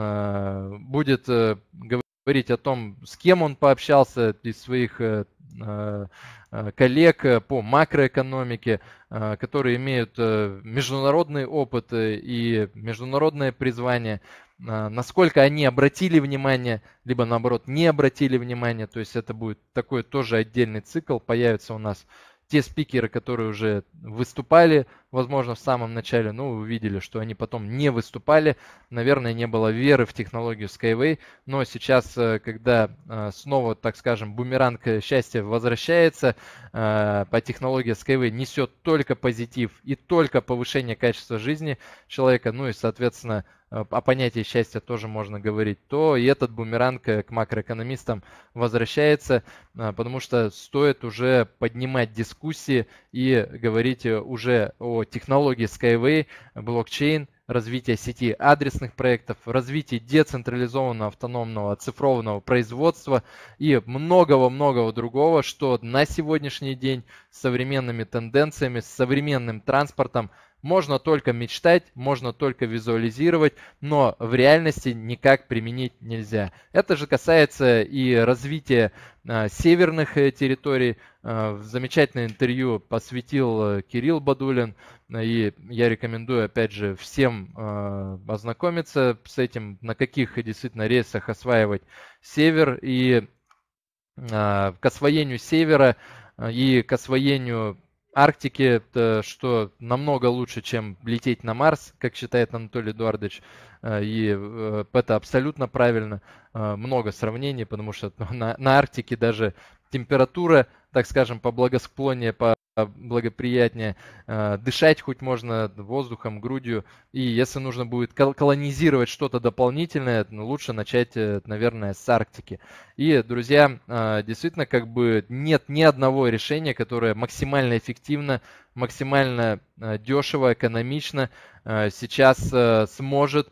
будет говорить говорить о том, с кем он пообщался из своих э, э, коллег по макроэкономике, э, которые имеют э, международный опыт и международное призвание, э, насколько они обратили внимание, либо наоборот не обратили внимание. То есть это будет такой тоже отдельный цикл, появится у нас те спикеры, которые уже выступали, возможно, в самом начале, но вы увидели, что они потом не выступали. Наверное, не было веры в технологию Skyway. Но сейчас, когда снова, так скажем, бумеранг счастья возвращается, по технологии Skyway несет только позитив и только повышение качества жизни человека, ну и, соответственно, о понятии счастья тоже можно говорить, то и этот бумеранг к макроэкономистам возвращается, потому что стоит уже поднимать дискуссии и говорить уже о технологии Skyway, блокчейн, развитие сети адресных проектов, развитие децентрализованного автономного оцифрованного производства и многого-многого другого, что на сегодняшний день с современными тенденциями, с современным транспортом можно только мечтать, можно только визуализировать, но в реальности никак применить нельзя. Это же касается и развития э, северных территорий. Э, замечательное интервью посвятил Кирилл Бадулин, и я рекомендую, опять же, всем э, ознакомиться с этим, на каких действительно рельсах осваивать север, и э, к освоению севера и к освоению Арктики, что намного лучше, чем лететь на Марс, как считает Анатолий Эдуардович, и это абсолютно правильно. Много сравнений, потому что на, на Арктике даже температура, так скажем, по благосклоннее, по благоприятнее, дышать хоть можно воздухом, грудью, и если нужно будет колонизировать что-то дополнительное, лучше начать, наверное, с Арктики. И, друзья, действительно, как бы нет ни одного решения, которое максимально эффективно максимально дешево, экономично сейчас сможет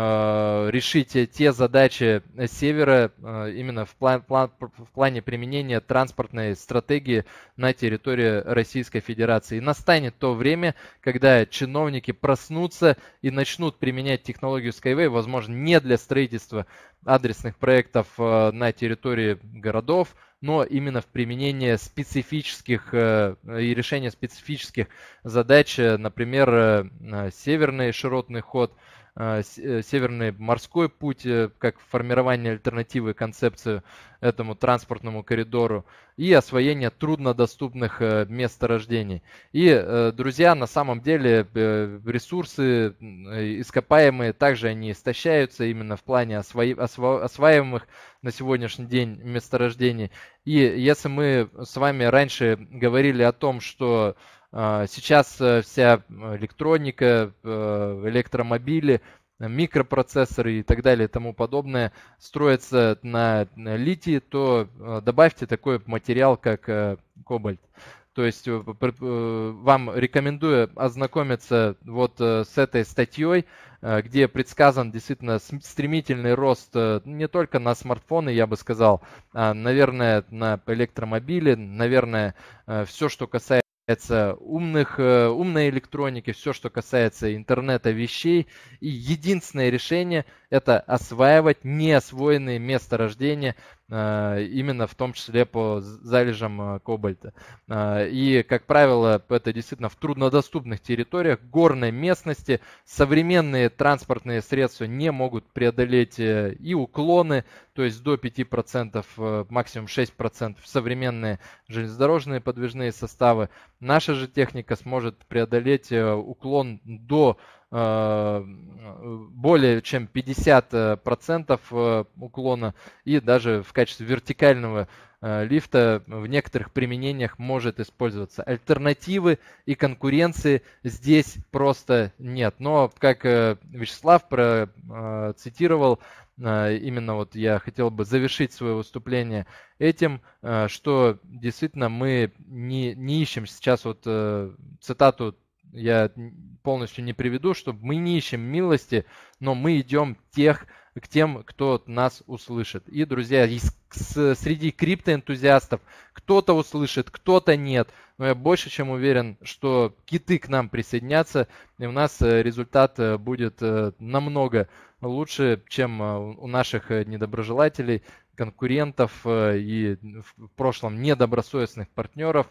решить те задачи севера именно в, план, план, в плане применения транспортной стратегии на территории Российской Федерации. И настанет то время, когда чиновники проснутся и начнут применять технологию Skyway, возможно, не для строительства адресных проектов на территории городов, но именно в применении специфических и решения специфических задач, например, северный широтный ход, Северный морской путь, как формирование альтернативы концепции этому транспортному коридору и освоение труднодоступных месторождений. И, друзья, на самом деле ресурсы ископаемые также они истощаются именно в плане осво... осво... осваиваемых на сегодняшний день месторождений. И если мы с вами раньше говорили о том, что сейчас вся электроника, электромобили, микропроцессоры и так далее и тому подобное строятся на литии, то добавьте такой материал, как кобальт. То есть вам рекомендую ознакомиться вот с этой статьей, где предсказан действительно стремительный рост не только на смартфоны, я бы сказал, а, наверное, на электромобили, наверное, все, что касается умных, умной электроники, все, что касается интернета вещей. И единственное решение – это осваивать неосвоенные месторождения, именно в том числе по залежам кобальта. И, как правило, это действительно в труднодоступных территориях, горной местности. Современные транспортные средства не могут преодолеть и уклоны, то есть до пяти процентов, максимум шесть процентов современные железнодорожные подвижные составы. Наша же техника сможет преодолеть уклон до более чем пятьдесят процентов уклона, и даже в качестве вертикального лифта в некоторых применениях может использоваться. Альтернативы и конкуренции здесь просто нет. Но, как Вячеслав процитировал, именно вот я хотел бы завершить свое выступление этим, что действительно мы не, не ищем сейчас, вот цитату я полностью не приведу, что мы не ищем милости, но мы идем тех, к тем, кто нас услышит. И, друзья, из, с, среди криптоэнтузиастов кто-то услышит, кто-то нет. Но я больше чем уверен, что киты к нам присоединятся, и у нас результат будет намного лучше, чем у наших недоброжелателей, конкурентов и в прошлом недобросовестных партнеров.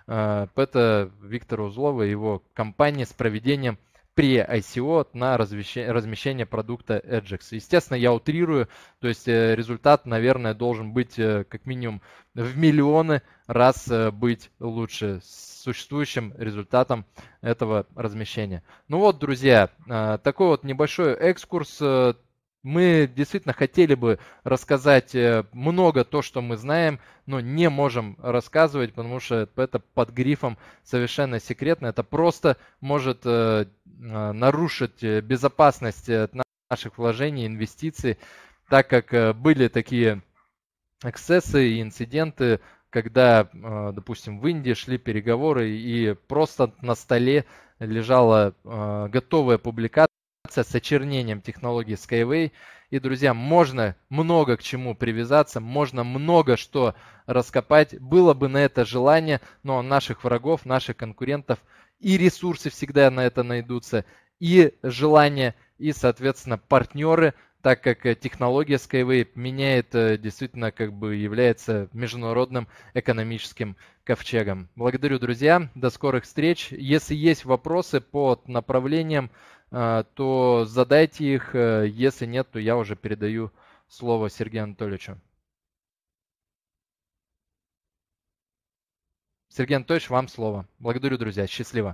Это Виктор Узлов и его компания с проведением пре-ай си о на размещение продукта Edgex. Естественно, я утрирую, то есть результат, наверное, должен быть как минимум в миллионы раз быть лучше с существующим результатом этого размещения. Ну вот, друзья, такой вот небольшой экскурс. Мы действительно хотели бы рассказать много то, что мы знаем, но не можем рассказывать, потому что это под грифом совершенно секретно. Это просто может нарушить безопасность наших вложений, инвестиций, так как были такие эксцессы и инциденты, когда, допустим, в Индии шли переговоры и просто на столе лежала готовая публикация с очернением технологии Skyway. И, друзья, можно много к чему привязаться, можно много что раскопать. Было бы на это желание, но наших врагов, наших конкурентов и ресурсы всегда на это найдутся, и желание, и, соответственно, партнеры, так как технология Skyway меняет, действительно, как бы является международным экономическим ковчегом. Благодарю, друзья. До скорых встреч. Если есть вопросы по направлениям, то задайте их. Если нет, то я уже передаю слово Сергею Анатольевичу. Сергей Анатольевич, вам слово. Благодарю, друзья. Счастливо.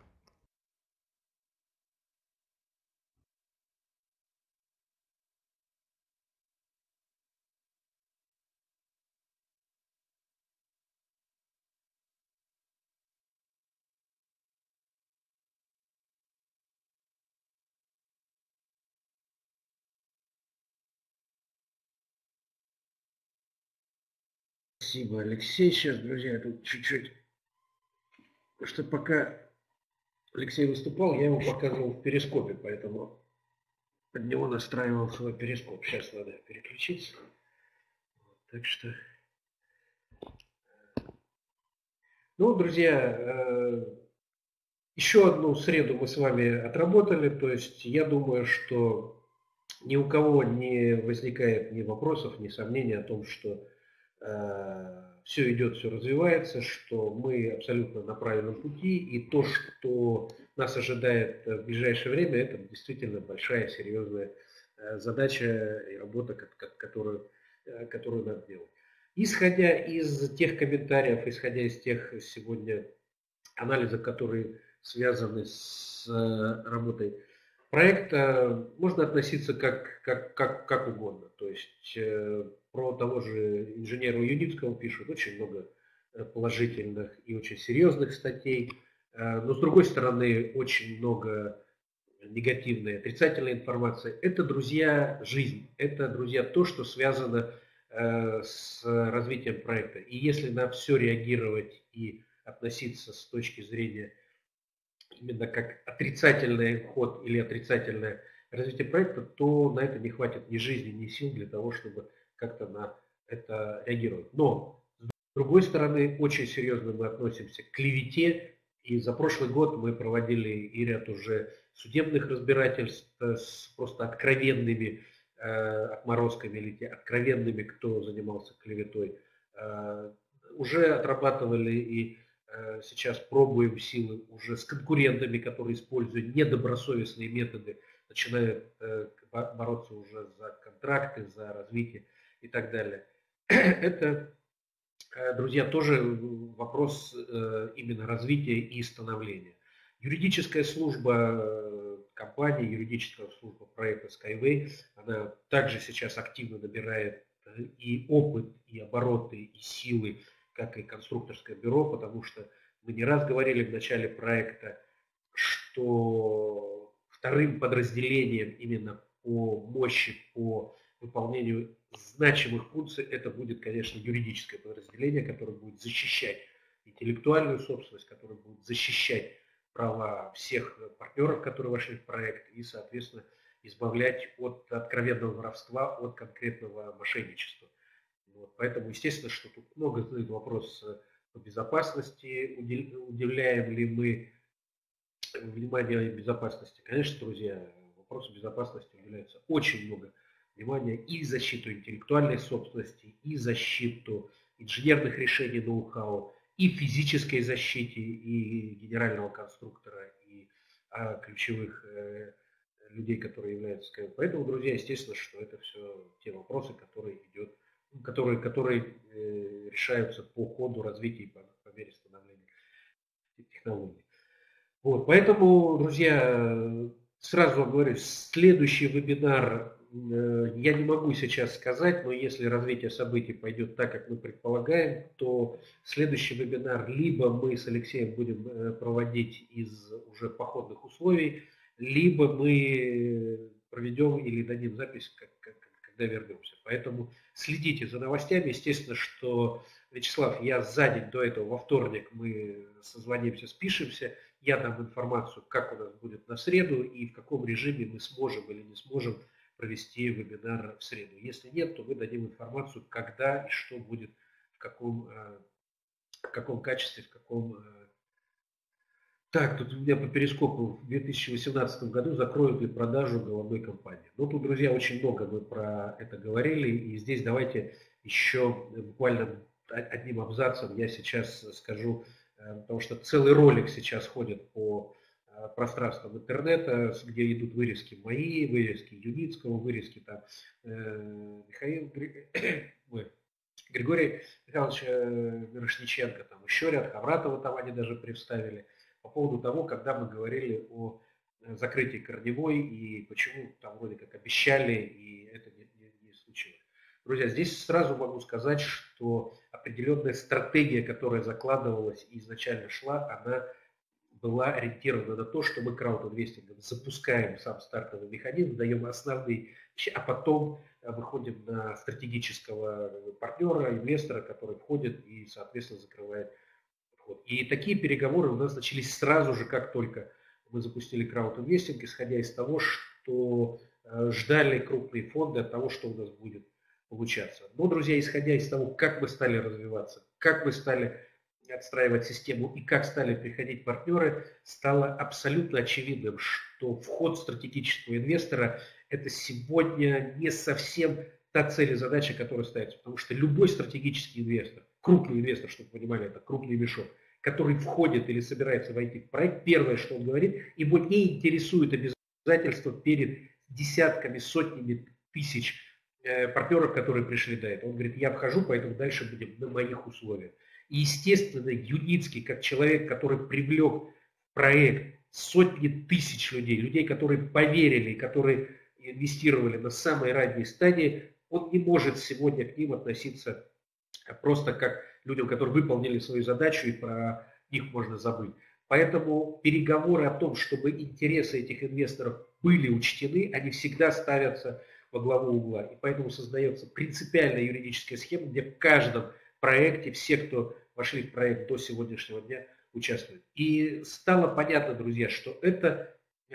Спасибо, Алексей. Сейчас, друзья, тут чуть-чуть, что пока Алексей выступал, я его показывал в перископе, поэтому под него настраивал свой перископ. Сейчас надо переключиться. Так что... Ну, друзья, еще одну среду мы с вами отработали. То есть я думаю, что ни у кого не возникает ни вопросов, ни сомнений о том, что все идет, все развивается, что мы абсолютно на правильном пути, и то, что нас ожидает в ближайшее время, это действительно большая, серьезная задача и работа, которую, которую надо делать. Исходя из тех комментариев, исходя из тех сегодня анализов, которые связаны с работой проекта, можно относиться как, как, как, как угодно. То есть про того же инженера Юницкого пишут очень много положительных и очень серьезных статей, но с другой стороны очень много негативной, отрицательной информации. Это, друзья, жизнь, это, друзья, то, что связано с развитием проекта. И если на все реагировать и относиться с точки зрения именно как отрицательный ход или отрицательное развитие проекта, то на это не хватит ни жизни, ни сил для того, чтобы как-то на это реагировать. Но, с другой стороны, очень серьезно мы относимся к клевете. И за прошлый год мы проводили и ряд уже судебных разбирательств с просто откровенными э, отморозками или откровенными, кто занимался клеветой. Э, уже отрабатывали и э, сейчас пробуем силы уже с конкурентами, которые используют недобросовестные методы, начинают э, бороться уже за контракты, за развитие и так далее. Это, друзья, тоже вопрос именно развития и становления. Юридическая служба компании, юридическая служба проекта Skyway, она также сейчас активно набирает и опыт, и обороты, и силы, как и конструкторское бюро, потому что мы не раз говорили в начале проекта, что вторым подразделением именно по мощи, по выполнению значимых функций, это будет, конечно, юридическое подразделение, которое будет защищать интеллектуальную собственность, которое будет защищать права всех партнеров, которые вошли в проект, и, соответственно, избавлять от откровенного воровства, от конкретного мошенничества. Вот. Поэтому, естественно, что тут много задают вопрос по безопасности, уделяем ли мы внимание безопасности. Конечно, друзья, вопросу безопасности уделяется очень много внимания и защиту интеллектуальной собственности, и защиту инженерных решений ноу-хау, и физической защите, и генерального конструктора, и а, ключевых э, людей, которые являются Skyway. Поэтому, друзья, естественно, что это все те вопросы, которые идет, которые, которые э, решаются по ходу развития и по, по мере становления технологий. Вот, поэтому, друзья, сразу вам говорю, следующий вебинар я не могу сейчас сказать, но если развитие событий пойдет так, как мы предполагаем, то следующий вебинар либо мы с Алексеем будем проводить из уже походных условий, либо мы проведем или дадим запись, как, как, когда вернемся. Поэтому следите за новостями. Естественно, что, Вячеслав, я за день до этого, во вторник, мы созвонимся, спишемся. Я дам информацию, как у нас будет на среду и в каком режиме мы сможем или не сможем провести вебинар в среду. Если нет, то мы дадим информацию, когда и что будет, в каком, в каком качестве, в каком... Так, тут у меня по перископу в две тысячи восемнадцатом году закроют ли продажу головной компании. Ну, тут, друзья, очень много мы про это говорили, и здесь давайте еще буквально одним абзацем я сейчас скажу, потому что целый ролик сейчас ходит по пространством интернета, где идут вырезки мои, вырезки Юницкого, вырезки там э, Михаил Ой, Григорий Михайлович Мирошниченко, там еще ряд, Хавратова там они даже представили, по поводу того, когда мы говорили о закрытии Корневой и почему там вроде как обещали, и это не, не, не случилось. Друзья, здесь сразу могу сказать, что определенная стратегия, которая закладывалась и изначально шла, она была ориентирована на то, что мы краудинвестингом запускаем сам стартовый механизм, даем основные вещи, а потом выходим на стратегического партнера, инвестора, который входит и, соответственно, закрывает вход. И такие переговоры у нас начались сразу же, как только мы запустили краудинвестинг, исходя из того, что ждали крупные фонды от того, что у нас будет получаться. Но, друзья, исходя из того, как мы стали развиваться, как мы стали отстраивать систему и как стали приходить партнеры, стало абсолютно очевидным, что вход стратегического инвестора – это сегодня не совсем та цель и задача, которая ставится. Потому что любой стратегический инвестор, крупный инвестор, чтобы вы понимали, это крупный мешок, который входит или собирается войти в проект, первое, что он говорит, его не интересует обязательства перед десятками, сотнями тысяч э, партнеров, которые пришли до этого. Он говорит, я вхожу, поэтому дальше будем на моих условиях. И, естественно, Юницкий, как человек, который привлек в проект сотни тысяч людей, людей, которые поверили, которые инвестировали на самой ранней стадии, он не может сегодня к ним относиться просто как людям, которые выполнили свою задачу, и про них можно забыть. Поэтому переговоры о том, чтобы интересы этих инвесторов были учтены, они всегда ставятся во главу угла. И поэтому создается принципиальная юридическая схема, где в каждом проекте все, кто вошли в проект до сегодняшнего дня, участвуют. И стало понятно, друзья, что это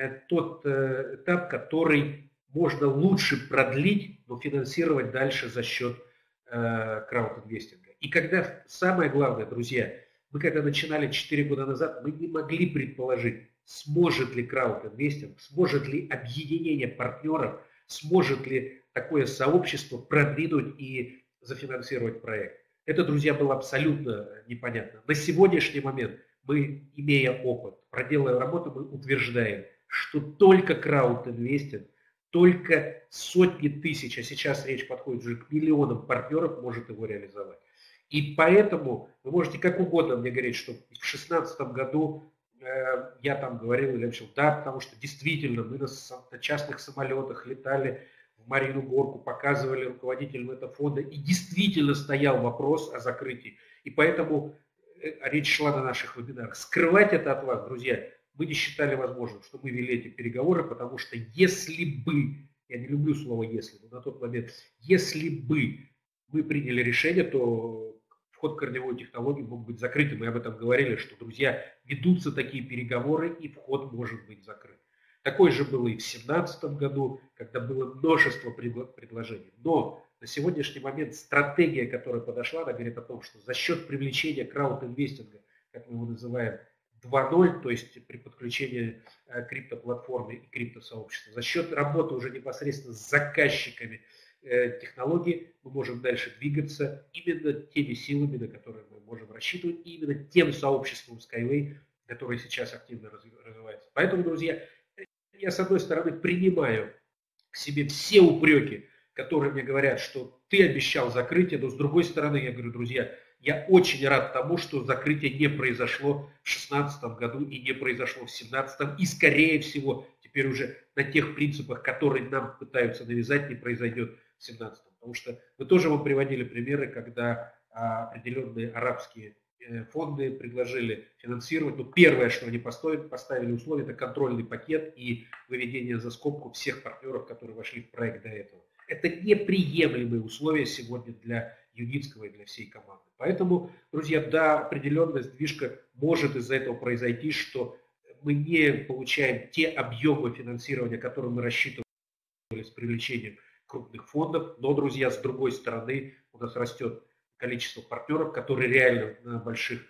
тот этап, который можно лучше продлить, но финансировать дальше за счет краудинвестинга. И когда, самое главное, друзья, мы когда начинали четыре года назад, мы не могли предположить, сможет ли краудинвестинг, сможет ли объединение партнеров, сможет ли такое сообщество продвинуть и зафинансировать проект. Это, друзья, было абсолютно непонятно. На сегодняшний момент мы, имея опыт, проделывая работу, мы утверждаем, что только краудинвестинг, только сотни тысяч, а сейчас речь подходит уже к миллионам партнеров, может его реализовать. И поэтому вы можете как угодно мне говорить, что в две тысячи шестнадцатом году э, я там говорил или общем, да, потому что действительно мы на, на частных самолетах летали в Марьину Горку, показывали руководителям этого фонда, и действительно стоял вопрос о закрытии. И поэтому э, речь шла на наших вебинарах. Скрывать это от вас, друзья, мы не считали возможным, что мы вели эти переговоры, потому что если бы, я не люблю слово «если», но на тот момент, если бы мы приняли решение, то вход в корневую технологию мог быть закрытым. Мы об этом говорили, что, друзья, ведутся такие переговоры, и вход может быть закрыт. Такое же было и в две тысячи семнадцатом году, когда было множество предложений. Но на сегодняшний момент стратегия, которая подошла, она говорит о том, что за счет привлечения краудинвестинга, как мы его называем, два ноль, то есть при подключении криптоплатформы и криптосообщества, за счет работы уже непосредственно с заказчиками технологий мы можем дальше двигаться именно теми силами, на которые мы можем рассчитывать, и именно тем сообществом Skyway, которое сейчас активно развивается. Поэтому, друзья, я с одной стороны принимаю к себе все упреки, которые мне говорят, что ты обещал закрытие, но с другой стороны я говорю, друзья, я очень рад тому, что закрытие не произошло в две тысячи шестнадцатом году и не произошло в две тысячи семнадцатом, и скорее всего теперь уже на тех принципах, которые нам пытаются навязать, не произойдет в две тысячи семнадцатом. Потому что мы тоже вам приводили примеры, когда а, определенные арабские э, фонды предложили финансировать. Но первое, что они поставили, поставили условие, это контрольный пакет и выведение за скобку всех партнеров, которые вошли в проект до этого. Это неприемлемые условия сегодня для Юницкого и для всей команды. Поэтому, друзья, да, определенная сдвижка может из-за этого произойти, что мы не получаем те объемы финансирования, которые мы рассчитывали с привлечением крупных фондов. Но, друзья, с другой стороны, у нас растет количество партнеров, которые реально на больших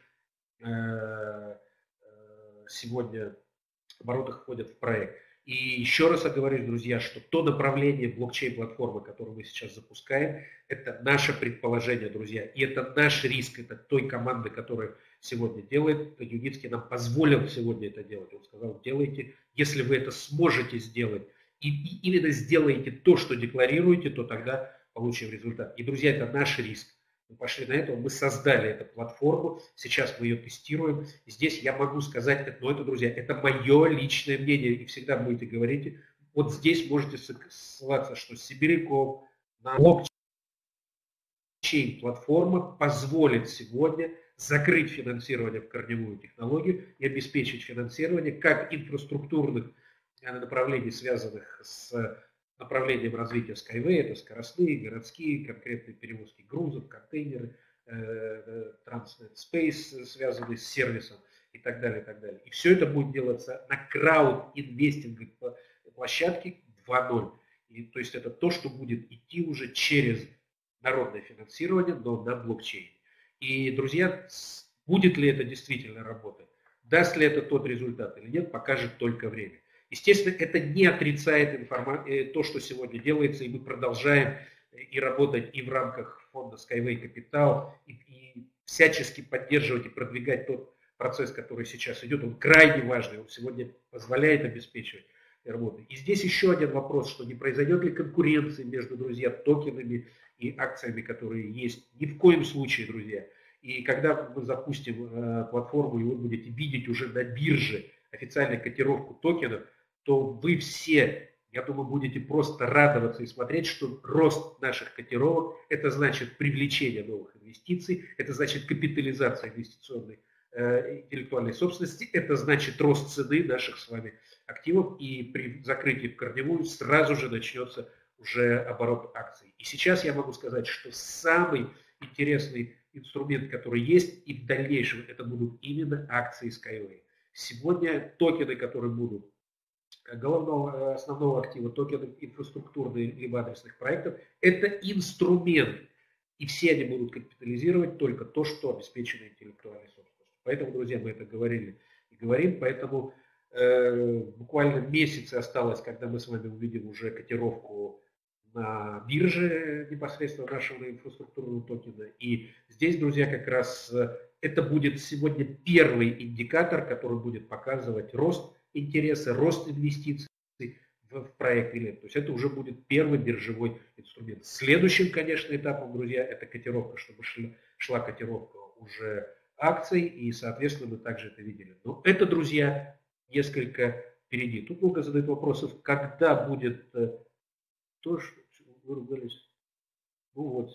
э, сегодня оборотах входят в проект. И еще раз оговорюсь, друзья, что то направление блокчейн-платформы, которую мы сейчас запускаем, это наше предположение, друзья. И это наш риск, это той команды, которая сегодня делает. Юницкий нам позволил сегодня это делать. Он сказал, делайте, если вы это сможете сделать, и, и именно сделаете то, что декларируете, то тогда получим результат. И, друзья, это наш риск. Мы пошли на это, мы создали эту платформу, сейчас мы ее тестируем. И здесь я могу сказать, но это, друзья, это мое личное мнение, и всегда будете говорить, вот здесь можете ссылаться, что Сибиряков на блокчейн-платформа позволит сегодня закрыть финансирование в корневую технологию и обеспечить финансирование как инфраструктурных направлений, связанных с направлением развития Skyway, это скоростные, городские, конкретные перевозки грузов, контейнеры, Transnet Space, связанные с сервисом и так далее, и так далее. И все это будет делаться на крауд-инвестинговой площадке два ноль. И, то есть это то, что будет идти уже через народное финансирование, но на блокчейне. И, друзья, будет ли это действительно работать? Даст ли это тот результат или нет, покажет только время. Естественно, это не отрицает информа... то, что сегодня делается, и мы продолжаем и работать и в рамках фонда Skyway Capital, и, и всячески поддерживать и продвигать тот процесс, который сейчас идет. Он крайне важный, он сегодня позволяет обеспечивать работу. И здесь еще один вопрос, что не произойдет ли конкуренции между, друзья, токенами и акциями, которые есть. Ни в коем случае, друзья. И когда мы запустим э, платформу, и вы будете видеть уже на бирже официальную котировку токенов, то вы все, я думаю, будете просто радоваться и смотреть, что рост наших котировок, это значит привлечение новых инвестиций, это значит капитализация инвестиционной э, интеллектуальной собственности, это значит рост цены наших с вами активов, и при закрытии в корневую сразу же начнется уже оборот акций. И сейчас я могу сказать, что самый интересный инструмент, который есть, и в дальнейшем это будут именно акции Skyway. Сегодня токены, которые будут головного основного актива, токены инфраструктурных либо адресных проектов, это инструмент. И все они будут капитализировать только то, что обеспечено интеллектуальной собственностью. Поэтому, друзья, мы это говорили и говорим. Поэтому э, буквально месяц осталось, когда мы с вами увидим уже котировку на бирже непосредственно нашего инфраструктурного токена. И здесь, друзья, как раз это будет сегодня первый индикатор, который будет показывать рост интереса, рост инвестиций в проект или нет. То есть это уже будет первый биржевой инструмент. Следующим, конечно, этапом, друзья, это котировка, чтобы шла, шла котировка уже акций, и, соответственно, мы также это видели. Но это, друзья, несколько впереди. Тут много задают вопросов, когда будет то, что вы ругались. Ну вот,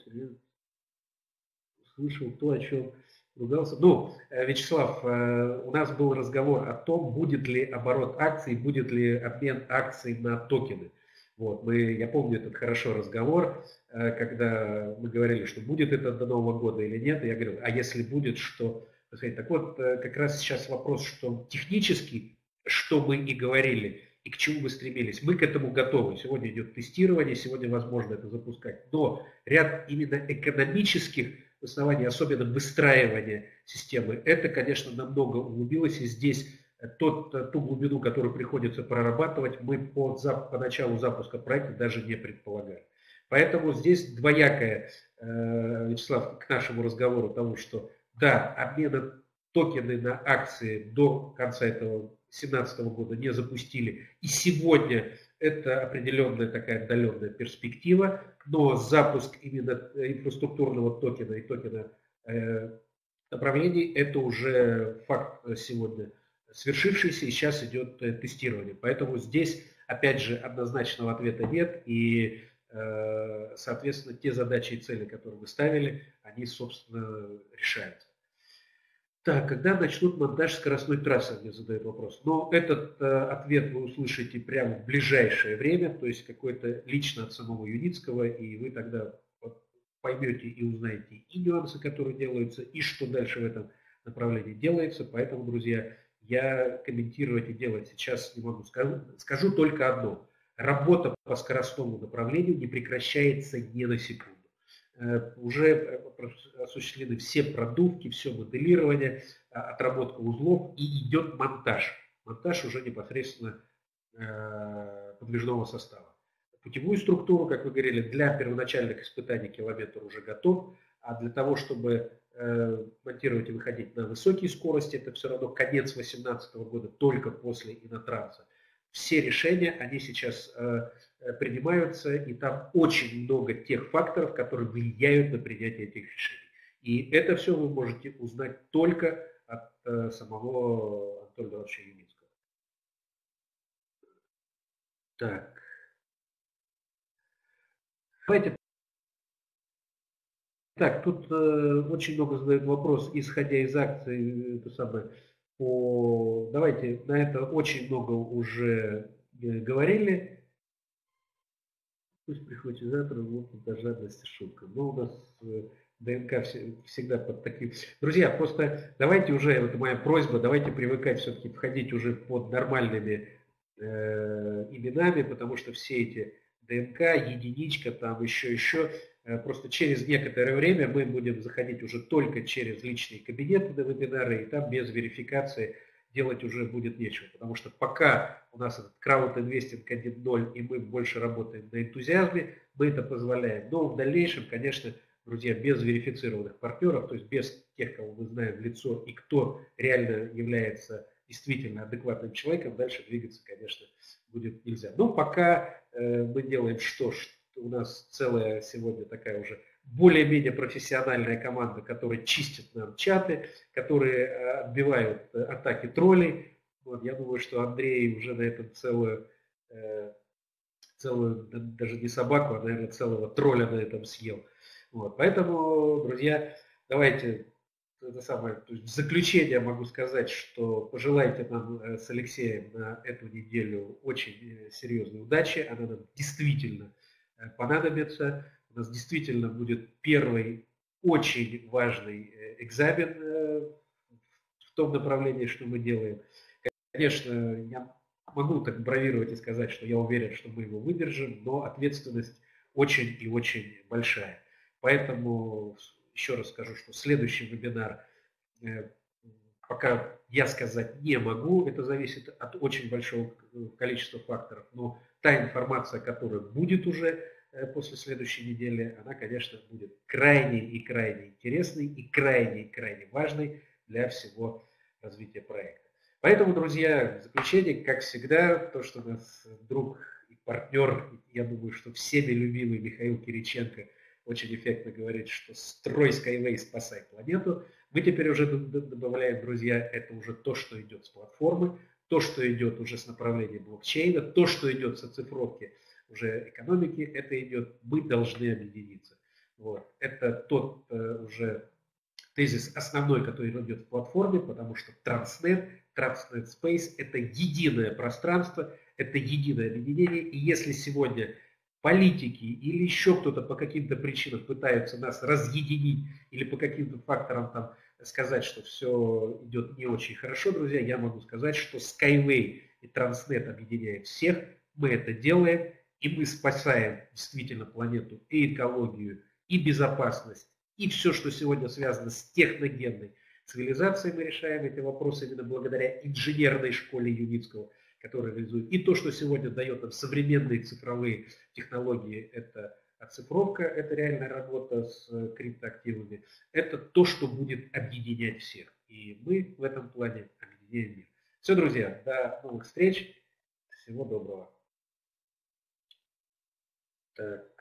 слышал то, о чем ругался. Ну, Вячеслав, у нас был разговор о том, будет ли оборот акций, будет ли обмен акций на токены. Вот, мы, я помню этот хорошо разговор, когда мы говорили, что будет это до Нового года или нет. И я говорил, а если будет, что... Так вот, как раз сейчас вопрос, что технически, что мы и говорили, и к чему мы стремились. Мы к этому готовы. Сегодня идет тестирование, сегодня возможно это запускать. Но ряд именно экономических оснований, особенно выстраивания системы, это, конечно, намного углубилось. И здесь тот, ту глубину, которую приходится прорабатывать, мы по, по началу запуска проекта даже не предполагали. Поэтому здесь двоякое, Вячеслав, к нашему разговору того, что да, обмен токены на акции до конца этого две тысячи семнадцатого года не запустили. И сегодня это определенная такая отдаленная перспектива, но запуск именно инфраструктурного токена и токена э, направлений это уже факт сегодня свершившийся, и сейчас идет тестирование. Поэтому здесь, опять же, однозначного ответа нет, и, э, соответственно, те задачи и цели, которые мы ставили, они, собственно, решаются. Так, когда начнут монтаж скоростной трассы, мне задают вопрос. Но этот э, ответ вы услышите прямо в ближайшее время, то есть какой-то лично от самого Юницкого, и вы тогда поймете и узнаете и нюансы, которые делаются, и что дальше в этом направлении делается. Поэтому, друзья, я комментировать и делать сейчас не могу. Скажу, скажу только одно. Работа по скоростному направлению не прекращается ни на секунду. Уже осуществлены все продувки, все моделирование, отработка узлов, и идет монтаж. Монтаж уже непосредственно подвижного состава. Путевую структуру, как вы говорили, для первоначальных испытаний километр уже готов, а для того, чтобы монтировать и выходить на высокие скорости, это все равно конец две тысячи восемнадцатого года, только после инотранса. Все решения, они сейчас э, принимаются, и там очень много тех факторов, которые влияют на принятие этих решений. И это все вы можете узнать только от э, самого Анатолия Ивановича Юницкого. Так. Давайте. Так, тут э, очень много задают вопрос, исходя из акций, это самое, по... Давайте, на это очень много уже говорили. Пусть приходит завтра, вот это жадность и шутка. Но у нас ДНК всегда под таким. Друзья, просто давайте уже, это моя просьба, давайте привыкать все-таки входить уже под нормальными э, именами, потому что все эти ДНК, единичка, там еще, еще, э, просто через некоторое время мы будем заходить уже только через личные кабинеты на вебинары, и там без верификации делать уже будет нечего. Потому что пока у нас этот краудинвестинг один ноль, и мы больше работаем на энтузиазме, мы это позволяем. Но в дальнейшем, конечно, друзья, без верифицированных партнеров, то есть без тех, кого мы знаем в лицо и кто реально является действительно адекватным человеком, дальше двигаться, конечно, будет нельзя. Но пока э, мы делаем что, что у нас целая сегодня такая уже более-менее профессиональная команда, которая чистит нам чаты, которые отбивают атаки троллей. Вот, я думаю, что Андрей уже на этом целую, э, целую, даже не собаку, а, наверное, целого тролля на этом съел. Вот, поэтому, друзья, давайте это самое, то есть в заключение могу сказать, что пожелайте нам с Алексеем на эту неделю очень серьезной удачи. Она нам действительно понадобится. У нас действительно будет первый очень важный экзамен в том направлении, что мы делаем. Конечно, я могу так бравировать и сказать, что я уверен, что мы его выдержим, но ответственность очень и очень большая. Поэтому еще раз скажу, что следующий вебинар пока я сказать не могу, это зависит от очень большого количества факторов, но та информация, которая будет уже после следующей недели, она, конечно, будет крайне и крайне интересной и крайне и крайне важной для всего развития проекта. Поэтому, друзья, в заключение, как всегда, то, что у нас друг и партнер, я думаю, что всеми любимый Михаил Кириченко очень эффектно говорит, что строй Skyway, спасай планету. Мы теперь уже добавляем, друзья, это уже то, что идет с платформы, то, что идет уже с направления блокчейна, то, что идет с оцифровки уже экономики, это идет, мы должны объединиться. Вот. Это тот э, уже тезис основной, который идет в платформе, потому что Transnet, Transnet Space – это единое пространство, это единое объединение, и если сегодня политики или еще кто-то по каким-то причинам пытаются нас разъединить или по каким-то факторам там сказать, что все идет не очень хорошо, друзья, я могу сказать, что Skyway и Transnet объединяют всех, мы это делаем, и мы спасаем действительно планету и экологию, и безопасность, и все, что сегодня связано с техногенной цивилизацией, мы решаем эти вопросы именно благодаря инженерной школе Юницкого, который реализует. И то, что сегодня дает нам современные цифровые технологии, это оцифровка, это реальная работа с криптоактивами, это то, что будет объединять всех. И мы в этом плане объединяем мир. Все, друзья, до новых встреч. Всего доброго. Так.